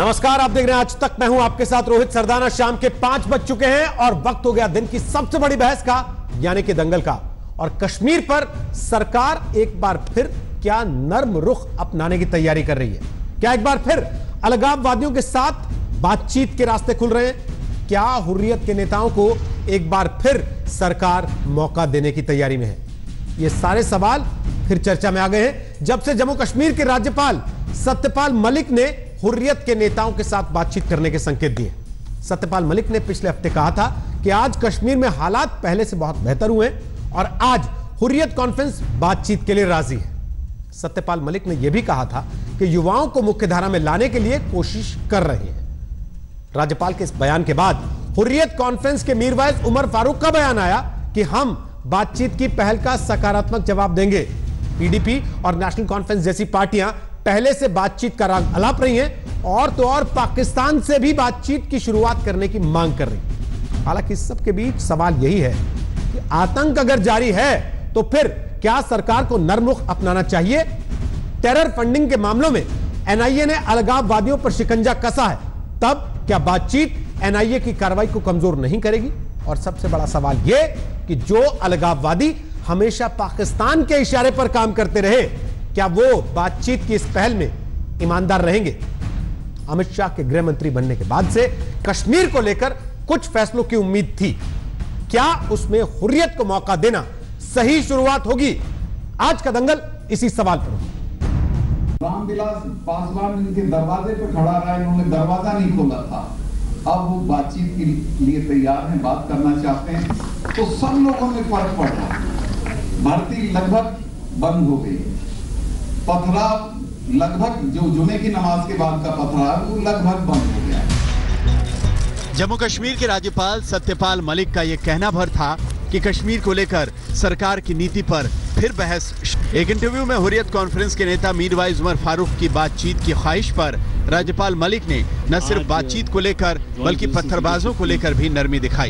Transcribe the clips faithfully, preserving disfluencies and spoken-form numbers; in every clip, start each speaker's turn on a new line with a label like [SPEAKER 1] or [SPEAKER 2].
[SPEAKER 1] नमस्कार, आप देख रहे हैं आज तक। मैं हूं आपके साथ रोहित सरदाना। शाम के पांच बज चुके हैं और वक्त हो गया दिन की सबसे बड़ी बहस का, यानी कि दंगल का। और कश्मीर पर सरकार एक बार फिर क्या नर्म रुख अपनाने की तैयारी कर रही है? क्या एक बार फिर अलगाववादियों के साथ बातचीत के रास्ते खुल रहे हैं? क्या हुर्रियत के नेताओं को एक बार फिर सरकार मौका देने की तैयारी में है? ये सारे सवाल फिर चर्चा में आ गए हैं जब से जम्मू कश्मीर के राज्यपाल सत्यपाल मलिक ने हुर्रियत के नेताओं के साथ बातचीत करने के संकेत दिए। सत्यपाल मलिक ने पिछले हफ्ते कहा था कि आज कश्मीर में हालात पहले से बहुत बेहतर हुए और आज हुर्रियत कॉन्फ्रेंस बातचीत के लिए राजी है। सत्यपाल मलिक ने यह भी कहा था कि युवाओं को मुख्यधारा में लाने के लिए कोशिश कर रहे हैं। राज्यपाल के इस बयान के बाद हुर्रियत कॉन्फ्रेंस के मीरवाइज उमर फारूक का बयान आया कि हम बातचीत की पहल का सकारात्मक जवाब देंगे। पीडीपी और नेशनल कॉन्फ्रेंस जैसी पार्टियां पहले से बातचीत का राग अलाप रही हैं और तो और पाकिस्तान से भी बातचीत की शुरुआत करने की मांग कर रही। हालांकि इस सब के बीच सवाल यही है कि आतंक अगर जारी है तो फिर क्या सरकार को नर्म रुख अपनाना चाहिए? टेरर फंडिंग के मामलों में एनआईए ने अलगाववादियों पर शिकंजा कसा है, तब क्या बातचीत एनआईए की कार्रवाई को कमजोर नहीं करेगी? और सबसे बड़ा सवाल यह कि जो अलगाववादी हमेशा पाकिस्तान के इशारे पर काम करते रहे, क्या वो बातचीत की इस पहल में ईमानदार रहेंगे? अमित शाह के गृह मंत्री बनने के बाद से कश्मीर को लेकर कुछ फैसलों की उम्मीद थी। क्या उसमें हुर्रियत को मौका देना सही शुरुआत होगी? आज का दंगल इसी सवाल पर होगा।
[SPEAKER 2] रामविलास पासवान इनके दरवाजे पर खड़ा रहा, इन्होंने दरवाजा नहीं खोला था। अब वो बातचीत के लिए तैयार हैं, बात करना चाहते हैं, तो सब लोगों में फर्क पड़ रहा है। भर्ती लगभग बंद हो गई, पथराव लगभग जो जुमे की नमाज के बाद का पथराव वो लगभग बंद हो गया।
[SPEAKER 3] जम्मू कश्मीर के राज्यपाल सत्यपाल मलिक का यह कहना भर था कि कश्मीर को लेकर सरकार की नीति पर फिर बहस। एक इंटरव्यू में हुर्रियत कॉन्फ्रेंस के नेता मीरवाइज उमर फारूक की बातचीत की ख्वाहिश पर राज्यपाल मलिक ने न सिर्फ बातचीत को लेकर बल्कि पत्थरबाजों को लेकर भी नरमी दिखाई।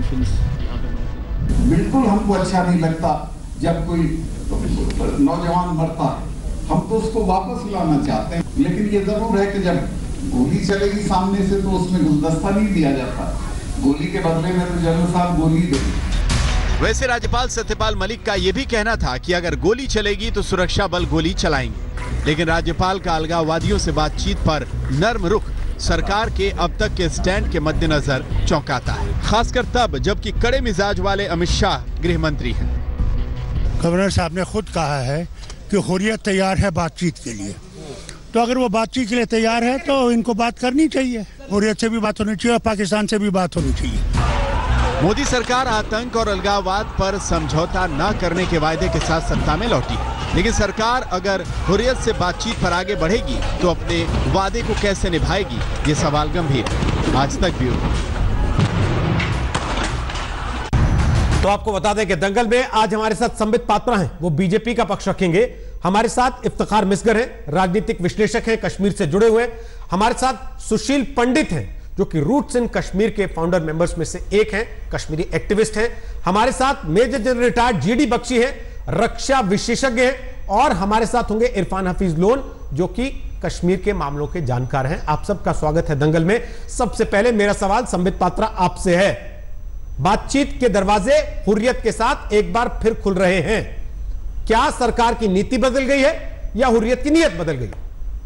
[SPEAKER 2] बिल्कुल हमको अच्छा नहीं लगता जब कोई नौजवान मरता है, हम तो उसको वापस लाना चाहते हैं, लेकिन ये जरूर है कि जब गोली चलेगी सामने से तो उसमें गुलदस्ता नहीं दिया जाता। गोली के बदले में तो जनरल साहब गोली देंगे।
[SPEAKER 3] वैसे राज्यपाल सत्यपाल मलिक का यह भी कहना था कि अगर गोली चलेगी तो सुरक्षा बल गोली चलाएंगे, लेकिन राज्यपाल का अलगाववादियों से बातचीत पर नर्म रुख सरकार के अब तक के स्टैंड के मद्देनजर चौंकाता है, खासकर तब जबकि कड़े मिजाज वाले अमित शाह गृह मंत्री हैं।
[SPEAKER 4] गवर्नर साहब ने खुद कहा है कि हुर्रियत तैयार है बातचीत के लिए, तो अगर वो बातचीत के लिए तैयार है तो इनको बात करनी चाहिए। हुर्रियत से भी बात होनी चाहिए और पाकिस्तान से भी बात होनी चाहिए।
[SPEAKER 3] मोदी सरकार आतंक और अलगाववाद पर समझौता न करने के वायदे के साथ सत्ता में लौटी है, लेकिन सरकार अगर हुर्रियत से बातचीत पर आगे बढ़ेगी तो अपने वादे को कैसे निभाएगी, ये सवाल गंभीर है। आज तक ब्यूरो।
[SPEAKER 1] तो आपको बता दें कि दंगल में आज हमारे साथ संबित पात्रा हैं, वो बीजेपी का पक्ष रखेंगे। हमारे साथ इफ्तिखार मिसगर हैं, राजनीतिक विश्लेषक हैं, कश्मीर से जुड़े हुए। हमारे साथ सुशील पंडित हैं जो कि रूट्स इन कश्मीर के फाउंडर मेंबर्स में से एक हैं, कश्मीरी एक्टिविस्ट हैं। हमारे साथ major general retired GD Bakshi हैं, रक्षा विशेषज्ञ हैं। और हमारे साथ होंगे इरफान हफीज लोन जो कि कश्मीर के मामलों के जानकार हैं। आप सबका स्वागत है दंगल में। सबसे पहले मेरा सवाल संबित पात्रा आपसे है। बातचीत के दरवाजे हुर्रियत के साथ एक बार फिर खुल रहे हैं। क्या सरकार की नीति बदल गई है या हुर्रियत की नीयत बदल गई?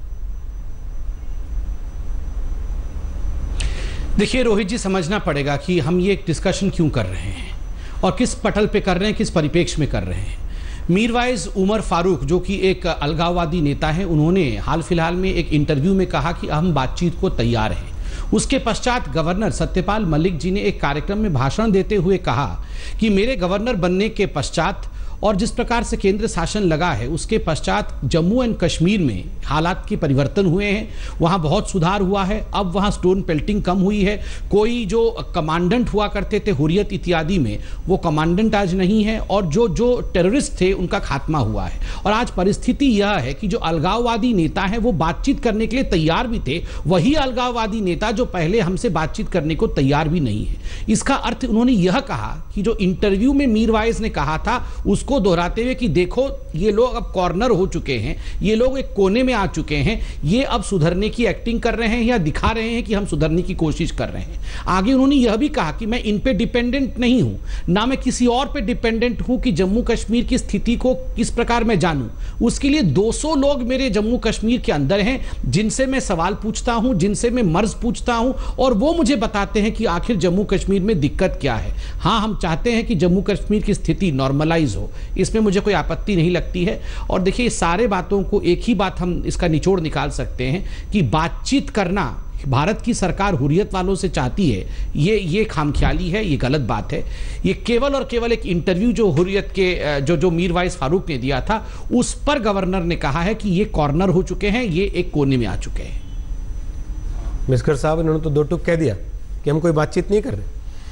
[SPEAKER 5] देखिए रोहित जी, समझना पड़ेगा कि हम ये एक डिस्कशन क्यों कर रहे हैं और किस पटल पे कर रहे हैं, किस परिप्रेक्ष्य में कर रहे हैं। मीरवाइज उमर फारूक जो कि एक अलगाववादी नेता हैं, उन्होंने हाल फिलहाल में एक इंटरव्यू में कहा कि हम बातचीत को तैयार हैं। उसके पश्चात गवर्नर सत्यपाल मलिक जी ने एक कार्यक्रम में भाषण देते हुए कहा कि मेरे गवर्नर बनने के पश्चात और जिस प्रकार से केंद्र शासन लगा है उसके पश्चात जम्मू एंड कश्मीर में हालात के परिवर्तन हुए हैं, वहाँ बहुत सुधार हुआ है। अब वहाँ स्टोन पेल्टिंग कम हुई है। कोई जो कमांडेंट हुआ करते थे हुर्रियत इत्यादि में, वो कमांडेंट आज नहीं है और जो जो टेररिस्ट थे उनका खात्मा हुआ है। और आज परिस्थिति यह है कि जो अलगाववादी नेता हैं वो बातचीत करने के लिए तैयार भी थे, वही अलगाववादी नेता जो पहले हमसे बातचीत करने को तैयार भी नहीं है। इसका अर्थ उन्होंने यह कहा कि जो इंटरव्यू में मीरवाइज ने कहा था उसको को दोहराते हुए कि देखो ये लोग अब कॉर्नर हो चुके हैं, ये लोग एक कोने में आ चुके हैं, ये अब सुधरने की एक्टिंग कर रहे हैं या दिखा रहे हैं कि हम सुधरने की कोशिश कर रहे हैं। आगे उन्होंने यह भी कहा कि मैं इन पे डिपेंडेंट नहीं हूं, ना मैं किसी और पे डिपेंडेंट हूं कि जम्मू कश्मीर की स्थिति को किस प्रकार मैं जानूं। उसके लिए दो सौ लोग मेरे जम्मू कश्मीर के अंदर हैं जिनसे मैं सवाल पूछता हूं, जिनसे मैं मर्ज पूछता हूं, और वो मुझे बताते हैं कि आखिर जम्मू कश्मीर में दिक्कत क्या है। हाँ, हम चाहते हैं कि जम्मू कश्मीर की स्थिति नॉर्मलाइज हो, इसमें मुझे कोई आपत्ति नहीं लगती है। और देखिए, सारे बातों को एक ही बात हम इसका निचोड़ निकाल सकते हैं कि बातचीत करना भारत की सरकार हुर्रियत वालों से चाहती है, ये ये खामख्याली है, ये गलत बात है। ये केवल और केवल एक इंटरव्यू जो हुर्रियत के जो जो मीरवाइज फारूक ने दिया था, उस पर गवर्नर ने कहा है कि ये कॉर्नर हो चुके हैं, ये एक कोने में आ चुके हैं।
[SPEAKER 1] मिस्कर साहब, इन्होंने तो दो टुक कह दिया कि हम कोई बातचीत नहीं कर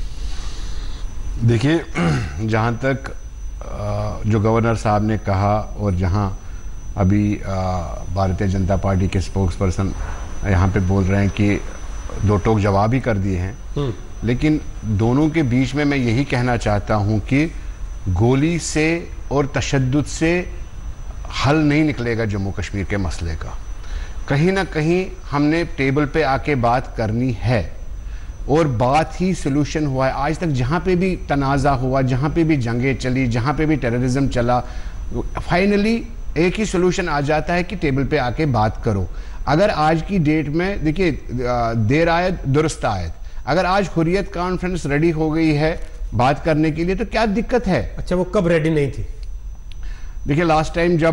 [SPEAKER 1] रहे।
[SPEAKER 6] देखिए, जहाँ तक जो गवर्नर साहब ने कहा और जहाँ अभी भारतीय जनता पार्टी के स्पोक्स पर्सन यहाँ पे बोल रहे हैं कि दो टोक जवाब ही कर दिए हैं, लेकिन दोनों के बीच में मैं यही कहना चाहता हूँ कि गोली से और तशद्दुद से हल नहीं निकलेगा जम्मू कश्मीर के मसले का। कहीं ना कहीं हमने टेबल पे आके बात करनी है और बात ही सोल्यूशन हुआ है। आज तक जहाँ पे भी तनाज़ा हुआ, जहाँ पे भी जंगें चली, जहाँ पे भी टेररिज्म चला, फाइनली एक ही सोल्यूशन आ जाता है कि टेबल पे आके बात करो। अगर आज की डेट में देखिए, देर आयत दुरुस्त आयत, अगर आज हुर्रियत कॉन्फ्रेंस रेडी हो गई है बात करने के लिए तो क्या दिक्कत है?
[SPEAKER 1] अच्छा, वो कब रेडी नहीं थी?
[SPEAKER 6] देखिए, लास्ट टाइम जब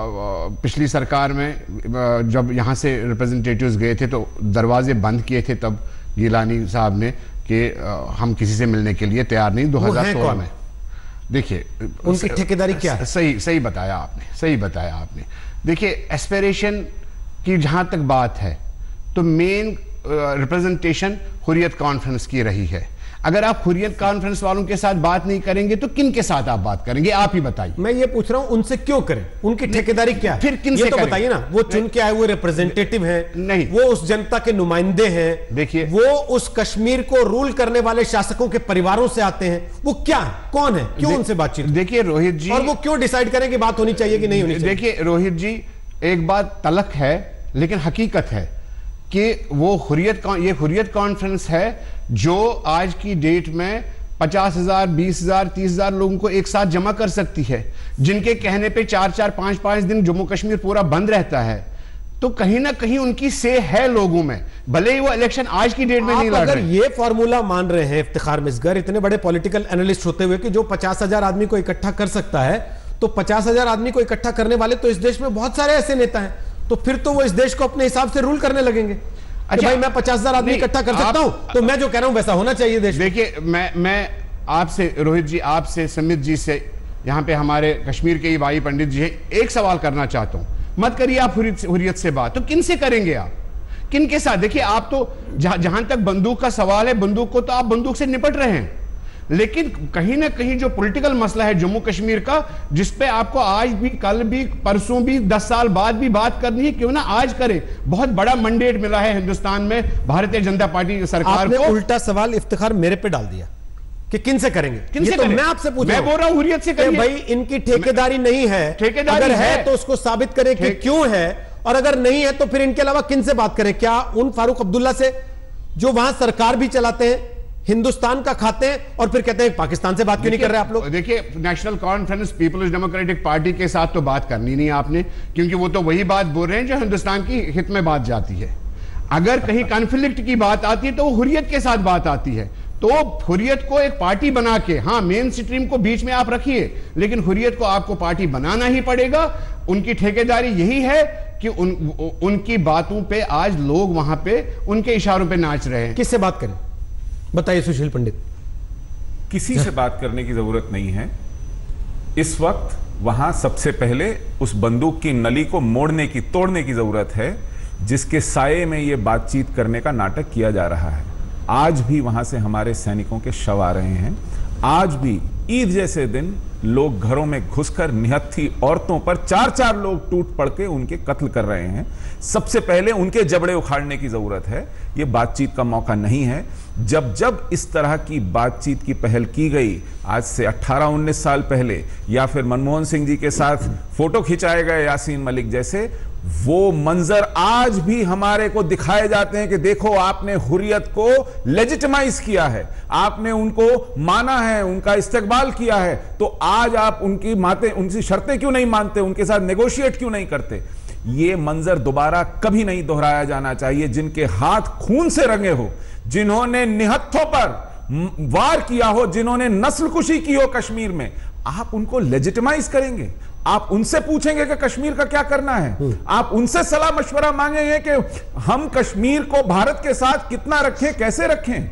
[SPEAKER 6] पिछली सरकार में जब यहाँ से रिप्रेजेंटेटिव्स गए थे तो दरवाजे बंद किए थे तब गिलानी साहब ने कि हम किसी से मिलने के लिए तैयार नहीं। दो हजार सोलह में देखिए,
[SPEAKER 1] उनकी ठेकेदारी क्या है?
[SPEAKER 6] सही सही बताया आपने, सही बताया आपने। देखिए, एस्पिरेशन की जहां तक बात है तो मेन रिप्रेजेंटेशन हुर्रियत कॉन्फ्रेंस की रही है। अगर आप हुर्रियत कॉन्फ्रेंस वालों के साथ बात नहीं करेंगे तो किन के साथ आप बात करेंगे? आप ही बताइए।
[SPEAKER 1] मैं ये पूछ रहा हूं, उनसे क्यों करें? उनकी ठेकेदारी क्या है?
[SPEAKER 6] फिर किन
[SPEAKER 1] ये
[SPEAKER 6] से
[SPEAKER 1] तो बताइए ना। वो चुन के आए हुए रिप्रेजेंटेटिव हैं,
[SPEAKER 6] नहीं,
[SPEAKER 1] वो उस जनता के नुमाइंदे हैं।
[SPEAKER 6] देखिए,
[SPEAKER 1] वो उस कश्मीर को रूल करने वाले शासकों के परिवारों से आते हैं। वो क्या है, कौन है, क्यों उनसे बातचीत?
[SPEAKER 6] देखिए रोहित जी,
[SPEAKER 1] और वो क्यों डिसाइड करें कि बात होनी चाहिए कि नहीं होनी चाहिए?
[SPEAKER 6] देखिए रोहित जी, एक बात तलक है लेकिन हकीकत है कि वो हुर्रियत ये हुर्रियत कॉन्फ्रेंस है जो आज की डेट में पचास हजार बीस हजार तीस हजार लोगों को एक साथ जमा कर सकती है, जिनके कहने पे चार चार पांच पांच दिन जम्मू कश्मीर पूरा बंद रहता है। तो कहीं ना कहीं उनकी से है लोगों में, भले ही वो इलेक्शन आज की डेट में नहीं लड़ रहे।
[SPEAKER 1] अगर ये फॉर्मूला मान रहे हैं इफ्तिखार मिसगर, इतने बड़े पॉलिटिकल एनालिस्ट होते हुए, कि जो पचास हजार आदमी को इकट्ठा कर सकता है, तो पचास हजार आदमी को इकट्ठा करने वाले तो इस देश में बहुत सारे ऐसे नेता हैं। तो फिर तो वो इस देश को अपने हिसाब से रूल करने लगेंगे। अच्छा, भाई मैं पचास हजार आदमी इकट्ठा कर सकता हूं तो मैं जो कह रहा हूं वैसा होना चाहिए देश।
[SPEAKER 6] देखिए, मैं मैं आपसे रोहित जी, आपसे समित जी से, यहाँ पे हमारे कश्मीर के ही भाई पंडित जी हैं, एक सवाल करना चाहता हूं। मत करिए आप हुर्रियत से बात, तो किन से करेंगे आप, किन के साथ? देखिए, आप तो जहां जहां तक बंदूक का सवाल है, बंदूक को तो आप बंदूक से निपट रहे हैं, लेकिन कहीं ना कहीं जो पॉलिटिकल मसला है जम्मू कश्मीर का, जिसपे आपको आज भी, कल भी, परसों भी, दस साल बाद भी बात करनी है, क्यों ना आज करें। बहुत बड़ा मैंडेट मिला है हिंदुस्तान में भारतीय जनता पार्टी सरकार को।
[SPEAKER 1] उल्टा सवाल इफ्तिखार मेरे पे डाल दिया कि किन से करेंगे, किन से तो मैं आपसे पूछ रहा हूं।
[SPEAKER 6] मैं बोल रहा हूं हुर्रियत से करिए।
[SPEAKER 1] भाई इनकी ठेकेदारी नहीं है,
[SPEAKER 6] ठेकेदारी
[SPEAKER 1] अगर है,
[SPEAKER 6] है
[SPEAKER 1] तो उसको साबित करें कि क्यों है, और अगर नहीं है तो फिर इनके अलावा किन से बात करें? क्या उन फारूक अब्दुल्ला से जो वहां सरकार भी चलाते हैं, हिंदुस्तान का खाते हैं, और फिर कहते हैं पाकिस्तान से बात क्यों नहीं कर रहे आप लोग?
[SPEAKER 6] देखिए, National Conference People's Democratic Party के साथ तो बात करनी नहीं आपने, क्योंकि वो तो वही बात बोल रहे हैं जो हिंदुस्तान की हित में बात जाती है। अगर कहीं कॉन्फ्लिक्ट की बात आती है तो वो हुर्रियत के साथ बात आती है। तो हुर्रियत को एक पार्टी बना के, हाँ मेन स्ट्रीम को बीच में आप रखिए, लेकिन हुर्रियत को आपको पार्टी बनाना ही पड़ेगा। उनकी ठेकेदारी यही है कि उन, उनकी बातों पे आज लोग वहां पे उनके इशारों पे नाच रहे हैं।
[SPEAKER 1] किससे बात करें बताइए सुशील पंडित?
[SPEAKER 7] किसी से बात करने की जरूरत नहीं है। इस वक्त वहां सबसे पहले उस बंदूक की नली को मोड़ने की, तोड़ने की जरूरत है जिसके साये में यह बातचीत करने का नाटक किया जा रहा है। आज भी वहां से हमारे सैनिकों के शव आ रहे हैं। आज भी ईद जैसे दिन लोग घरों में घुसकर निहत्थी औरतों पर चार चार लोग टूट पड़ के उनके कत्ल कर रहे हैं। सबसे पहले उनके जबड़े उखाड़ने की जरूरत है। यह बातचीत का मौका नहीं है। जब जब इस तरह की बातचीत की पहल की गई, आज से अठारह उन्नीस साल पहले, या फिर मनमोहन सिंह जी के साथ फोटो खिंचाए गए यासीन मलिक जैसे, वो मंजर आज भी हमारे को दिखाए जाते हैं कि देखो आपने हुर्रियत को लेजिटिमाइज किया है, आपने उनको माना है, उनका इस्तेकबाल किया है, तो आज आप उनकी माते उनकी शर्तें क्यों नहीं मानते, उनके साथ नेगोशिएट क्यों नहीं करते। ये मंजर दोबारा कभी नहीं दोहराया जाना चाहिए। जिनके हाथ खून से रंगे हो, जिन्होंने निहत्थों पर वार किया हो, जिन्होंने नस्लकुशी की हो कश्मीर में, आप उनको लेजिटिमाइज करेंगे। आप उनसे पूछेंगे कि कश्मीर का क्या करना है, आप उनसे सलाह मशवरा मांगेंगे कि हम कश्मीर को भारत के साथ कितना रखें, कैसे रखें।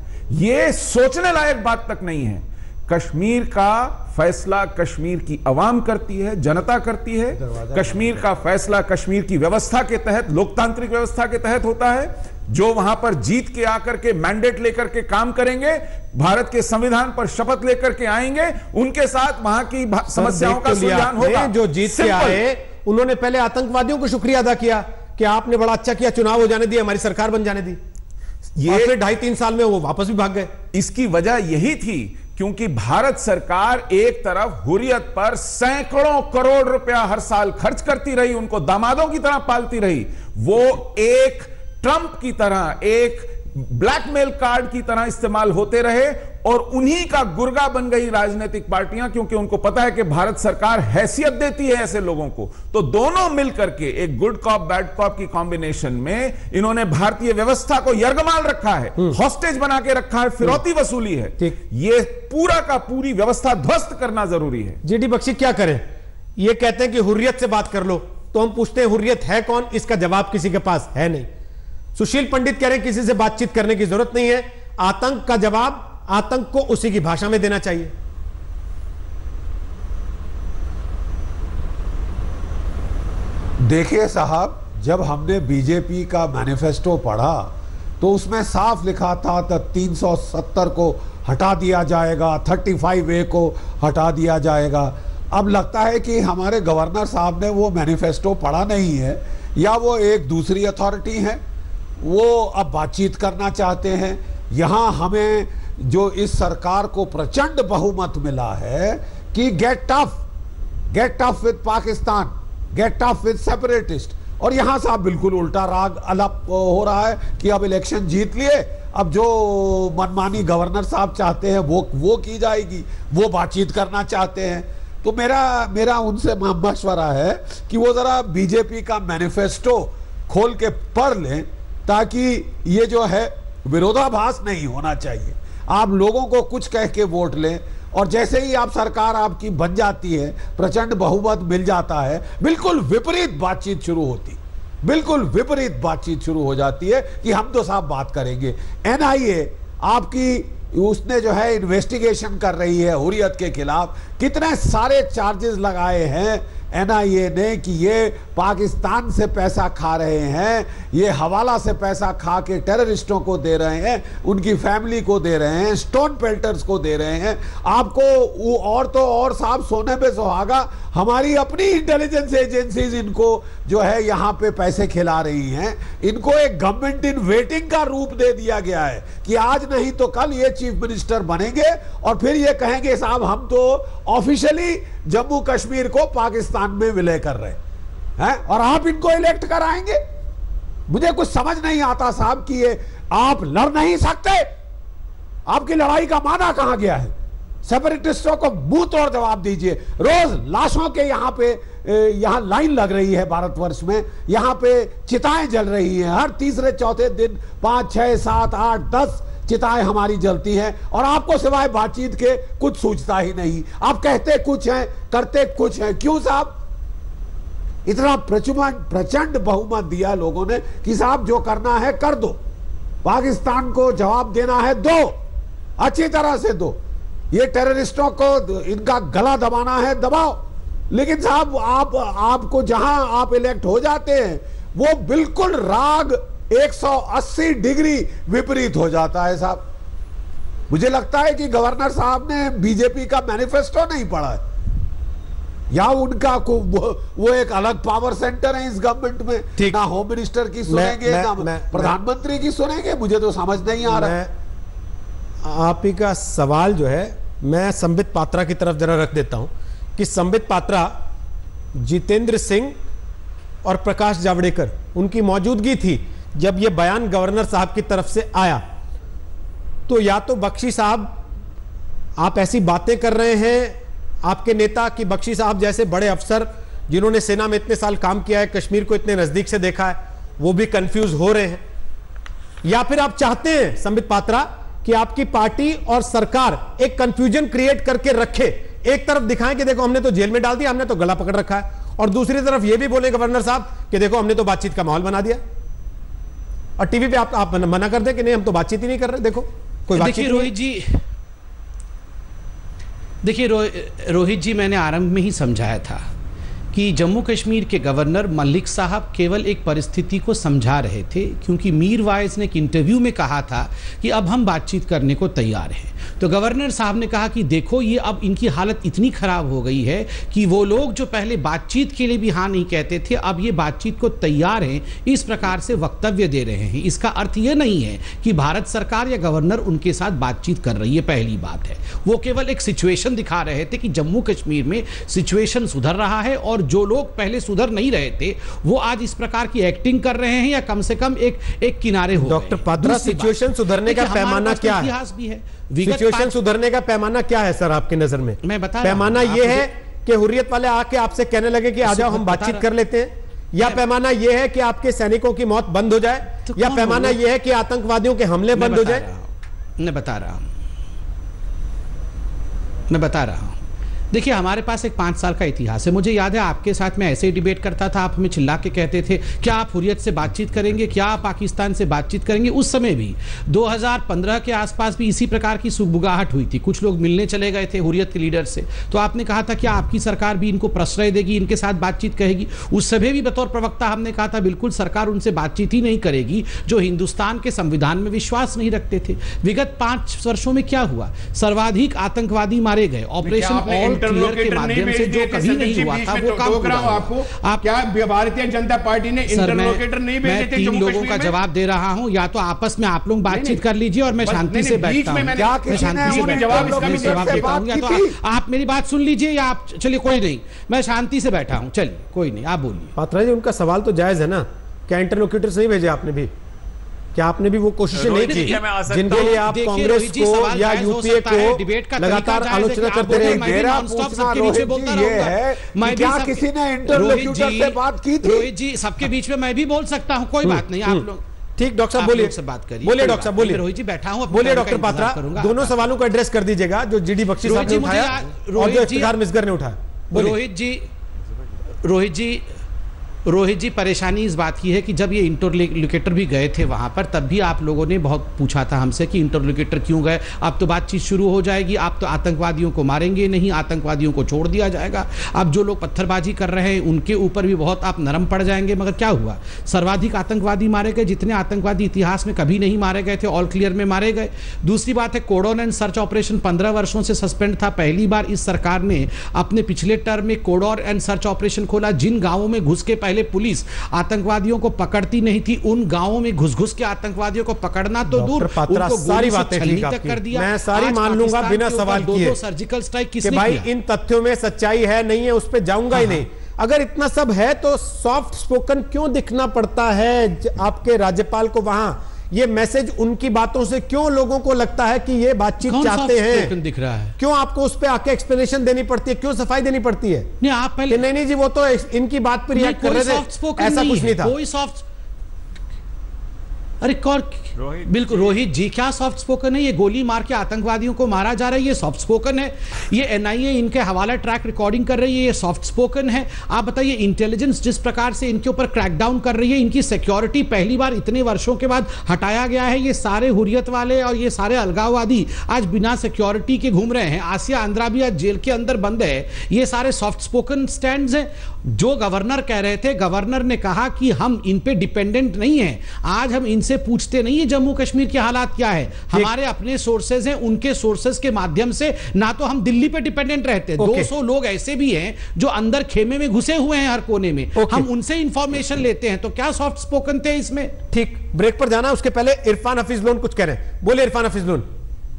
[SPEAKER 7] यह सोचने लायक बात तक नहीं है। कश्मीर का फैसला कश्मीर की अवाम करती है, जनता करती है। कश्मीर का फैसला कश्मीर की व्यवस्था के तहत, लोकतांत्रिक व्यवस्था के तहत होता है। जो वहां पर जीत के आकर के मैंडेट लेकर के काम करेंगे, भारत के संविधान पर शपथ लेकर के आएंगे, उनके साथ वहां की समस्याओं का समाधान होगा।
[SPEAKER 1] जो जीत के आए उन्होंने पहले आतंकवादियों को शुक्रिया अदा किया कि आपने बड़ा अच्छा किया, चुनाव हो जाने दिया, हमारी सरकार बन जाने दी। ये फिर ढाई तीन साल में वो वापस भी भाग गए।
[SPEAKER 7] इसकी वजह यही थी क्योंकि भारत सरकार एक तरफ हुर्रियत पर सैकड़ों करोड़ रुपया हर साल खर्च करती रही, उनको दामादों की तरह पालती रही। वो एक ट्रंप की तरह, एक ब्लैकमेल कार्ड की तरह इस्तेमाल होते रहे और उन्हीं का गुर्गा बन गई राजनीतिक पार्टियां, क्योंकि उनको पता है कि भारत सरकार हैसियत देती है ऐसे लोगों को। तो दोनों मिलकर के एक गुड कॉप बैड कॉप की कॉम्बिनेशन में इन्होंने भारतीय व्यवस्था को यरगमाल रखा है, हॉस्टेज बना के रखा है, फिरौती वसूली है। ये पूरा का पूरी व्यवस्था ध्वस्त करना जरूरी है।
[SPEAKER 1] जीडी बख्शी क्या करें? ये कहते हैं कि हुर्रियत से बात कर लो, तो हम पूछते हैं हुर्रियत है कौन? इसका जवाब किसी के पास है नहीं। सुशील पंडित कह रहे हैं किसी से बातचीत करने की जरूरत नहीं है, आतंक का जवाब आतंक को उसी की भाषा में देना चाहिए।
[SPEAKER 8] देखिए साहब, जब हमने बीजेपी का मैनिफेस्टो पढ़ा तो उसमें साफ लिखा था कि तीन सौ सत्तर को हटा दिया जाएगा, पैंतीस ए को हटा दिया जाएगा। अब लगता है कि हमारे गवर्नर साहब ने वो मैनिफेस्टो पढ़ा नहीं है, या वो एक दूसरी अथॉरिटी है, वो अब बातचीत करना चाहते हैं। यहाँ हमें जो इस सरकार को प्रचंड बहुमत मिला है कि get tough, get tough with Pakistan, get tough with separatist, और यहाँ साहब बिल्कुल उल्टा राग अलप हो रहा है कि अब इलेक्शन जीत लिए, अब जो मनमानी गवर्नर साहब चाहते हैं वो वो की जाएगी, वो बातचीत करना चाहते हैं। तो मेरा मेरा उनसे मशवरा है कि वो जरा बीजेपी का मैनिफेस्टो खोल के पढ़ लें, ताकि ये जो है विरोधाभास नहीं होना चाहिए। आप लोगों को कुछ कह के वोट लें और जैसे ही आप सरकार आपकी बन जाती है, प्रचंड बहुमत मिल जाता है, बिल्कुल विपरीत बातचीत शुरू होती, बिल्कुल विपरीत बातचीत शुरू हो जाती है कि हम तो साहब बात करेंगे। एनआईए आपकी उसने जो है इन्वेस्टिगेशन कर रही है हुर्रियत के खिलाफ, कितने सारे चार्जेस लगाए हैं एनआईए ने कि ये पाकिस्तान से पैसा खा रहे हैं, ये हवाला से पैसा खा के टेररिस्टों को दे रहे हैं, उनकी फैमिली को दे रहे हैं, स्टोन पेल्टर्स को दे रहे हैं। आपको और तो और साहब सोने पे सुहागा, हमारी अपनी इंटेलिजेंस एजेंसीज इनको जो है यहाँ पे पैसे खिला रही हैं। इनको एक गवर्नमेंट इन वेटिंग का रूप दे दिया गया है कि आज नहीं तो कल ये चीफ मिनिस्टर बनेंगे और फिर ये कहेंगे साहब हम तो ऑफिशियली जम्मू कश्मीर को पाकिस्तान में विलय कर रहे हैं, और आप इनको इलेक्ट कराएंगे। मुझे कुछ समझ नहीं आता साहब कि ये आप लड़ नहीं सकते, आपकी लड़ाई का माना कहां गया है? सेपरेटिस्टों को मुंह तोड़ जवाब दीजिए। रोज लाशों के यहाँ पे यहाँ लाइन लग रही है भारतवर्ष में, यहाँ पे चिताएं जल रही हैं, हर तीसरे चौथे दिन पांच छह सात आठ दस चिताएं हमारी जलती हैं, और आपको सिवाय बातचीत के कुछ सूझता ही नहीं। आप कहते कुछ हैं, करते कुछ हैं। क्यों साहब? इतना प्रचंड प्रचंड बहुमत दिया लोगों ने कि साहब जो करना है कर दो, पाकिस्तान को जवाब देना है दो, अच्छी तरह से दो, ये टेररिस्टों को इनका गला दबाना है दबाओ। लेकिन साहब आप आपको जहां आप इलेक्ट हो जाते हैं वो बिल्कुल राग एक सौ अस्सी डिग्री विपरीत हो जाता है साहब। मुझे लगता है कि गवर्नर साहब ने बीजेपी का मैनिफेस्टो नहीं पढ़ा है, या उनका को वो, वो एक अलग पावर सेंटर है इस गवर्नमेंट में, ना होम मिनिस्टर की सुनेंगे मैं, मैं, ना प्रधानमंत्री की सुनेंगे। मुझे तो समझ नहीं आ रहा।
[SPEAKER 1] आप ही का सवाल जो है मैं संबित पात्रा की तरफ जरा रख देता हूं कि संबित पात्रा, जितेंद्र सिंह और प्रकाश जावड़ेकर, उनकी मौजूदगी थी जब यह बयान गवर्नर साहब की तरफ से आया। तो या तो बख्शी साहब आप ऐसी बातें कर रहे हैं, आपके नेता की बख्शी साहब जैसे बड़े अफसर जिन्होंने सेना में इतने साल काम किया है, कश्मीर को इतने नजदीक से देखा है, वो भी कंफ्यूज हो रहे हैं, या फिर आप चाहते हैं संबित पात्रा कि आपकी पार्टी और सरकार एक कंफ्यूजन क्रिएट करके रखे, एक तरफ दिखाएं कि देखो हमने तो जेल में डाल दिया, हमने तो गला पकड़ रखा है, और दूसरी तरफ यह भी बोले गवर्नर साहब कि देखो हमने तो बातचीत का माहौल बना दिया, और टीवी पे आप, आप मना कर दे कि नहीं हम तो बातचीत ही नहीं कर रहे। देखो कोई बातचीत।
[SPEAKER 5] देखिए रोहित जी, देखिए रो, रोहित जी मैंने आरंभ में ही समझाया था कि जम्मू कश्मीर के गवर्नर मलिक साहब केवल एक परिस्थिति को समझा रहे थे, क्योंकि मीरवाइज ने एक इंटरव्यू में कहा था कि अब हम बातचीत करने को तैयार हैं। तो गवर्नर साहब ने कहा कि देखो ये अब इनकी हालत इतनी खराब हो गई है कि वो लोग जो पहले बातचीत के लिए भी हाँ नहीं कहते थे, अब ये बातचीत को तैयार हैं, इस प्रकार से वक्तव्य दे रहे हैं। इसका अर्थ ये नहीं है कि भारत सरकार या गवर्नर उनके साथ बातचीत कर रही है, पहली बात है। वो केवल एक सिचुएशन दिखा रहे थे कि जम्मू कश्मीर में सिचुएशन सुधर रहा है, और जो लोग पहले सुधर नहीं रहे थे वो आज इस प्रकार की एक्टिंग कर रहे हैं, या कम से कम एक एक किनारे हो।
[SPEAKER 1] डॉक्टर पात्रा, सिचुएशन सुधरने का पैमाना क्या है?
[SPEAKER 5] इतिहास भी है,
[SPEAKER 1] सिचुएशन सुधरने का पैमाना क्या है सर आपकी नजर में?
[SPEAKER 5] मैं बता
[SPEAKER 1] पैमाना यह है कि हुर्रियत वाले आके आपसे कहने लगे कि आ जाओ हम बातचीत कर लेते हैं, या पैमाना यह है कि आपके सैनिकों की मौत बंद हो जाए, या पैमाना यह है कि आतंकवादियों के हमले बंद हो जाए?
[SPEAKER 5] मैं बता रहा हूं मैं बता रहा हूं देखिए, हमारे पास एक पांच साल का इतिहास है। मुझे याद है आपके साथ मैं ऐसे ही डिबेट करता था, आप हमें चिल्ला के कहते थे क्या आप हुर्रियत से बातचीत करेंगे, क्या आप पाकिस्तान से बातचीत करेंगे। उस समय भी दो हज़ार पंद्रह के आसपास भी इसी प्रकार की सुगबुगाहट हुई थी, कुछ लोग मिलने चले गए थे हुर्रियत के लीडर से, तो आपने कहा था क्या आपकी सरकार भी इनको प्रश्रय देगी, इनके साथ बातचीत करेगी। उस समय भी बतौर प्रवक्ता हमने कहा था बिल्कुल सरकार उनसे बातचीत ही नहीं करेगी जो हिंदुस्तान के संविधान में विश्वास नहीं रखते थे। विगत पांच वर्षों में क्या हुआ? सर्वाधिक आतंकवादी मारे गए, ऑपरेशन ऑल क्लियर के माध्यम से जो कभी नहीं हुआ था वो काम पूरा हुआ।
[SPEAKER 9] आपको आप क्या भारतीय जनता पार्टी ने इंटरलोकेटर नहीं भेजे थे?
[SPEAKER 5] तीन लोगों का जवाब दे रहा हूं, या तो आपस में आप लोग बातचीत कर लीजिए और मैं शांति से बैठता हूं, मैं शांति से जवाब देता हूं, या तो आप मेरी बात सुन लीजिए या आप चलिए, कोई नहीं, मैं शांति से बैठा हूं, चलिए कोई नहीं, आप बोलिए।
[SPEAKER 1] पात्रा जी उनका सवाल तो जायज है ना, क्या इंटरलोकेटर्स नहीं भेजे आपने भी? क्या आपने भी वो कोशिशें नहीं की जिनके लिए आप कांग्रेस को या यूपीए को लगातार आलोचना करते रहे?
[SPEAKER 8] मेरा पूछना रोहित जी ये है कि क्या किसी ने इंटरलोक्यूटर से बात की थी?
[SPEAKER 5] रोहित जी सबके बीच में मैं भी बोल सकता हूं, कोई बात नहीं, आप लोग
[SPEAKER 1] ठीक। डॉक्टर साहब बोलिए,
[SPEAKER 5] बात करिए,
[SPEAKER 1] बोलिए डॉक्टर साहब बोलिए।
[SPEAKER 5] रोहित जी बैठा हूं,
[SPEAKER 1] बोलिए डॉक्टर पात्रा, दोनों सवालों को एड्रेस कर दीजिएगा जो जीडी बख्शी साहब ने उठाया और जो इफ्तिखार मिसगर ने उठाया।
[SPEAKER 5] रोहित जी रोहित जी रोहित जी परेशानी इस बात की है कि जब ये इंटरलोकेटर भी गए थे वहां पर, तब भी आप लोगों ने बहुत पूछा था हमसे कि इंटरलोकेटर क्यों गए, अब तो बातचीत शुरू हो जाएगी, आप तो आतंकवादियों को मारेंगे नहीं, आतंकवादियों को छोड़ दिया जाएगा, अब जो लोग पत्थरबाजी कर रहे हैं उनके ऊपर भी बहुत आप नरम पड़ जाएंगे। मगर क्या हुआ? सर्वाधिक आतंकवादी मारे गए, जितने आतंकवादी इतिहास में कभी नहीं मारे गए थे, ऑल क्लियर में मारे गए। दूसरी बात है कोडॉन एंड सर्च ऑपरेशन पंद्रह वर्षों से सस्पेंड था, पहली बार इस सरकार ने अपने पिछले टर्म में कोडॉन एंड सर्च ऑपरेशन खोला। जिन गांवों में घुस के पहले पुलिस आतंकवादियों को पकड़ती नहीं थी, उन गांवों में घुस घुस के आतंकवादियों को पकड़ना तो दूर, उनको
[SPEAKER 1] सारी बातें ठीक
[SPEAKER 5] तक कर दिया।
[SPEAKER 1] मैं सारी मान लूंगा बिना सवाल किए,
[SPEAKER 5] सर्जिकल स्ट्राइक किसने
[SPEAKER 1] भाई इन तथ्यों में सच्चाई है नहीं है उस पर जाऊंगा ही नहीं। अगर इतना सब है तो सॉफ्ट स्पोकन क्यों दिखना पड़ता है आपके राज्यपाल को? वहां ये मैसेज उनकी बातों से क्यों लोगों को लगता है कि ये बातचीत चाहते हैं?
[SPEAKER 5] दिख रहा है
[SPEAKER 1] क्यों आपको उस पे आके एक्सप्लेनेशन देनी पड़ती है, क्यों सफाई देनी पड़ती है?
[SPEAKER 5] नहीं आप पहले
[SPEAKER 1] नहीं नहीं जी वो तो इनकी बात पर रिएक्ट कर रहे थे, ऐसा कुछ नहीं था।
[SPEAKER 5] कोई सॉफ्ट अरे कौन बिल्कुल रोहित जी क्या सॉफ्ट स्पोकन है? ये गोली मार के आतंकवादियों को मारा जा रहा है, ये सॉफ्ट स्पोकन है? ये एनआईए इनके हवाला ट्रैक रिकॉर्डिंग कर रही है, ये सॉफ्ट स्पोकन है? आप बताइए इंटेलिजेंस जिस प्रकार से इनके ऊपर क्रैकडाउन कर रही है, इनकी सिक्योरिटी पहली बार इतने वर्षों के बाद हटाया गया है। ये सारे हुर्रियत वाले और ये सारे अलगाववादी आज बिना सिक्योरिटी के घूम रहे हैं। आसिया अंद्राबी आज जेल के अंदर बंद है। ये सारे सॉफ्ट स्पोकन स्टैंड्स हैं। जो गवर्नर कह रहे थे, गवर्नर ने कहा कि हम इन पे डिपेंडेंट नहीं हैं। आज हम इनसे पूछते नहीं है जम्मू कश्मीर के हालात क्या है, हमारे अपने सोर्सेज हैं, उनके सोर्सेज के माध्यम से ना तो हम दिल्ली पे डिपेंडेंट रहते। दो सौ लोग ऐसे भी हैं जो अंदर खेमे में घुसे हुए हैं हर कोने में, हम उनसे इंफॉर्मेशन लेते हैं। तो क्या सॉफ्ट स्पोकन थे इसमें?
[SPEAKER 1] ठीक, ब्रेक पर जाना, उसके पहले इरफान हफीज लोन कुछ कह रहे हैं। बोले इरफान हफीज लोन।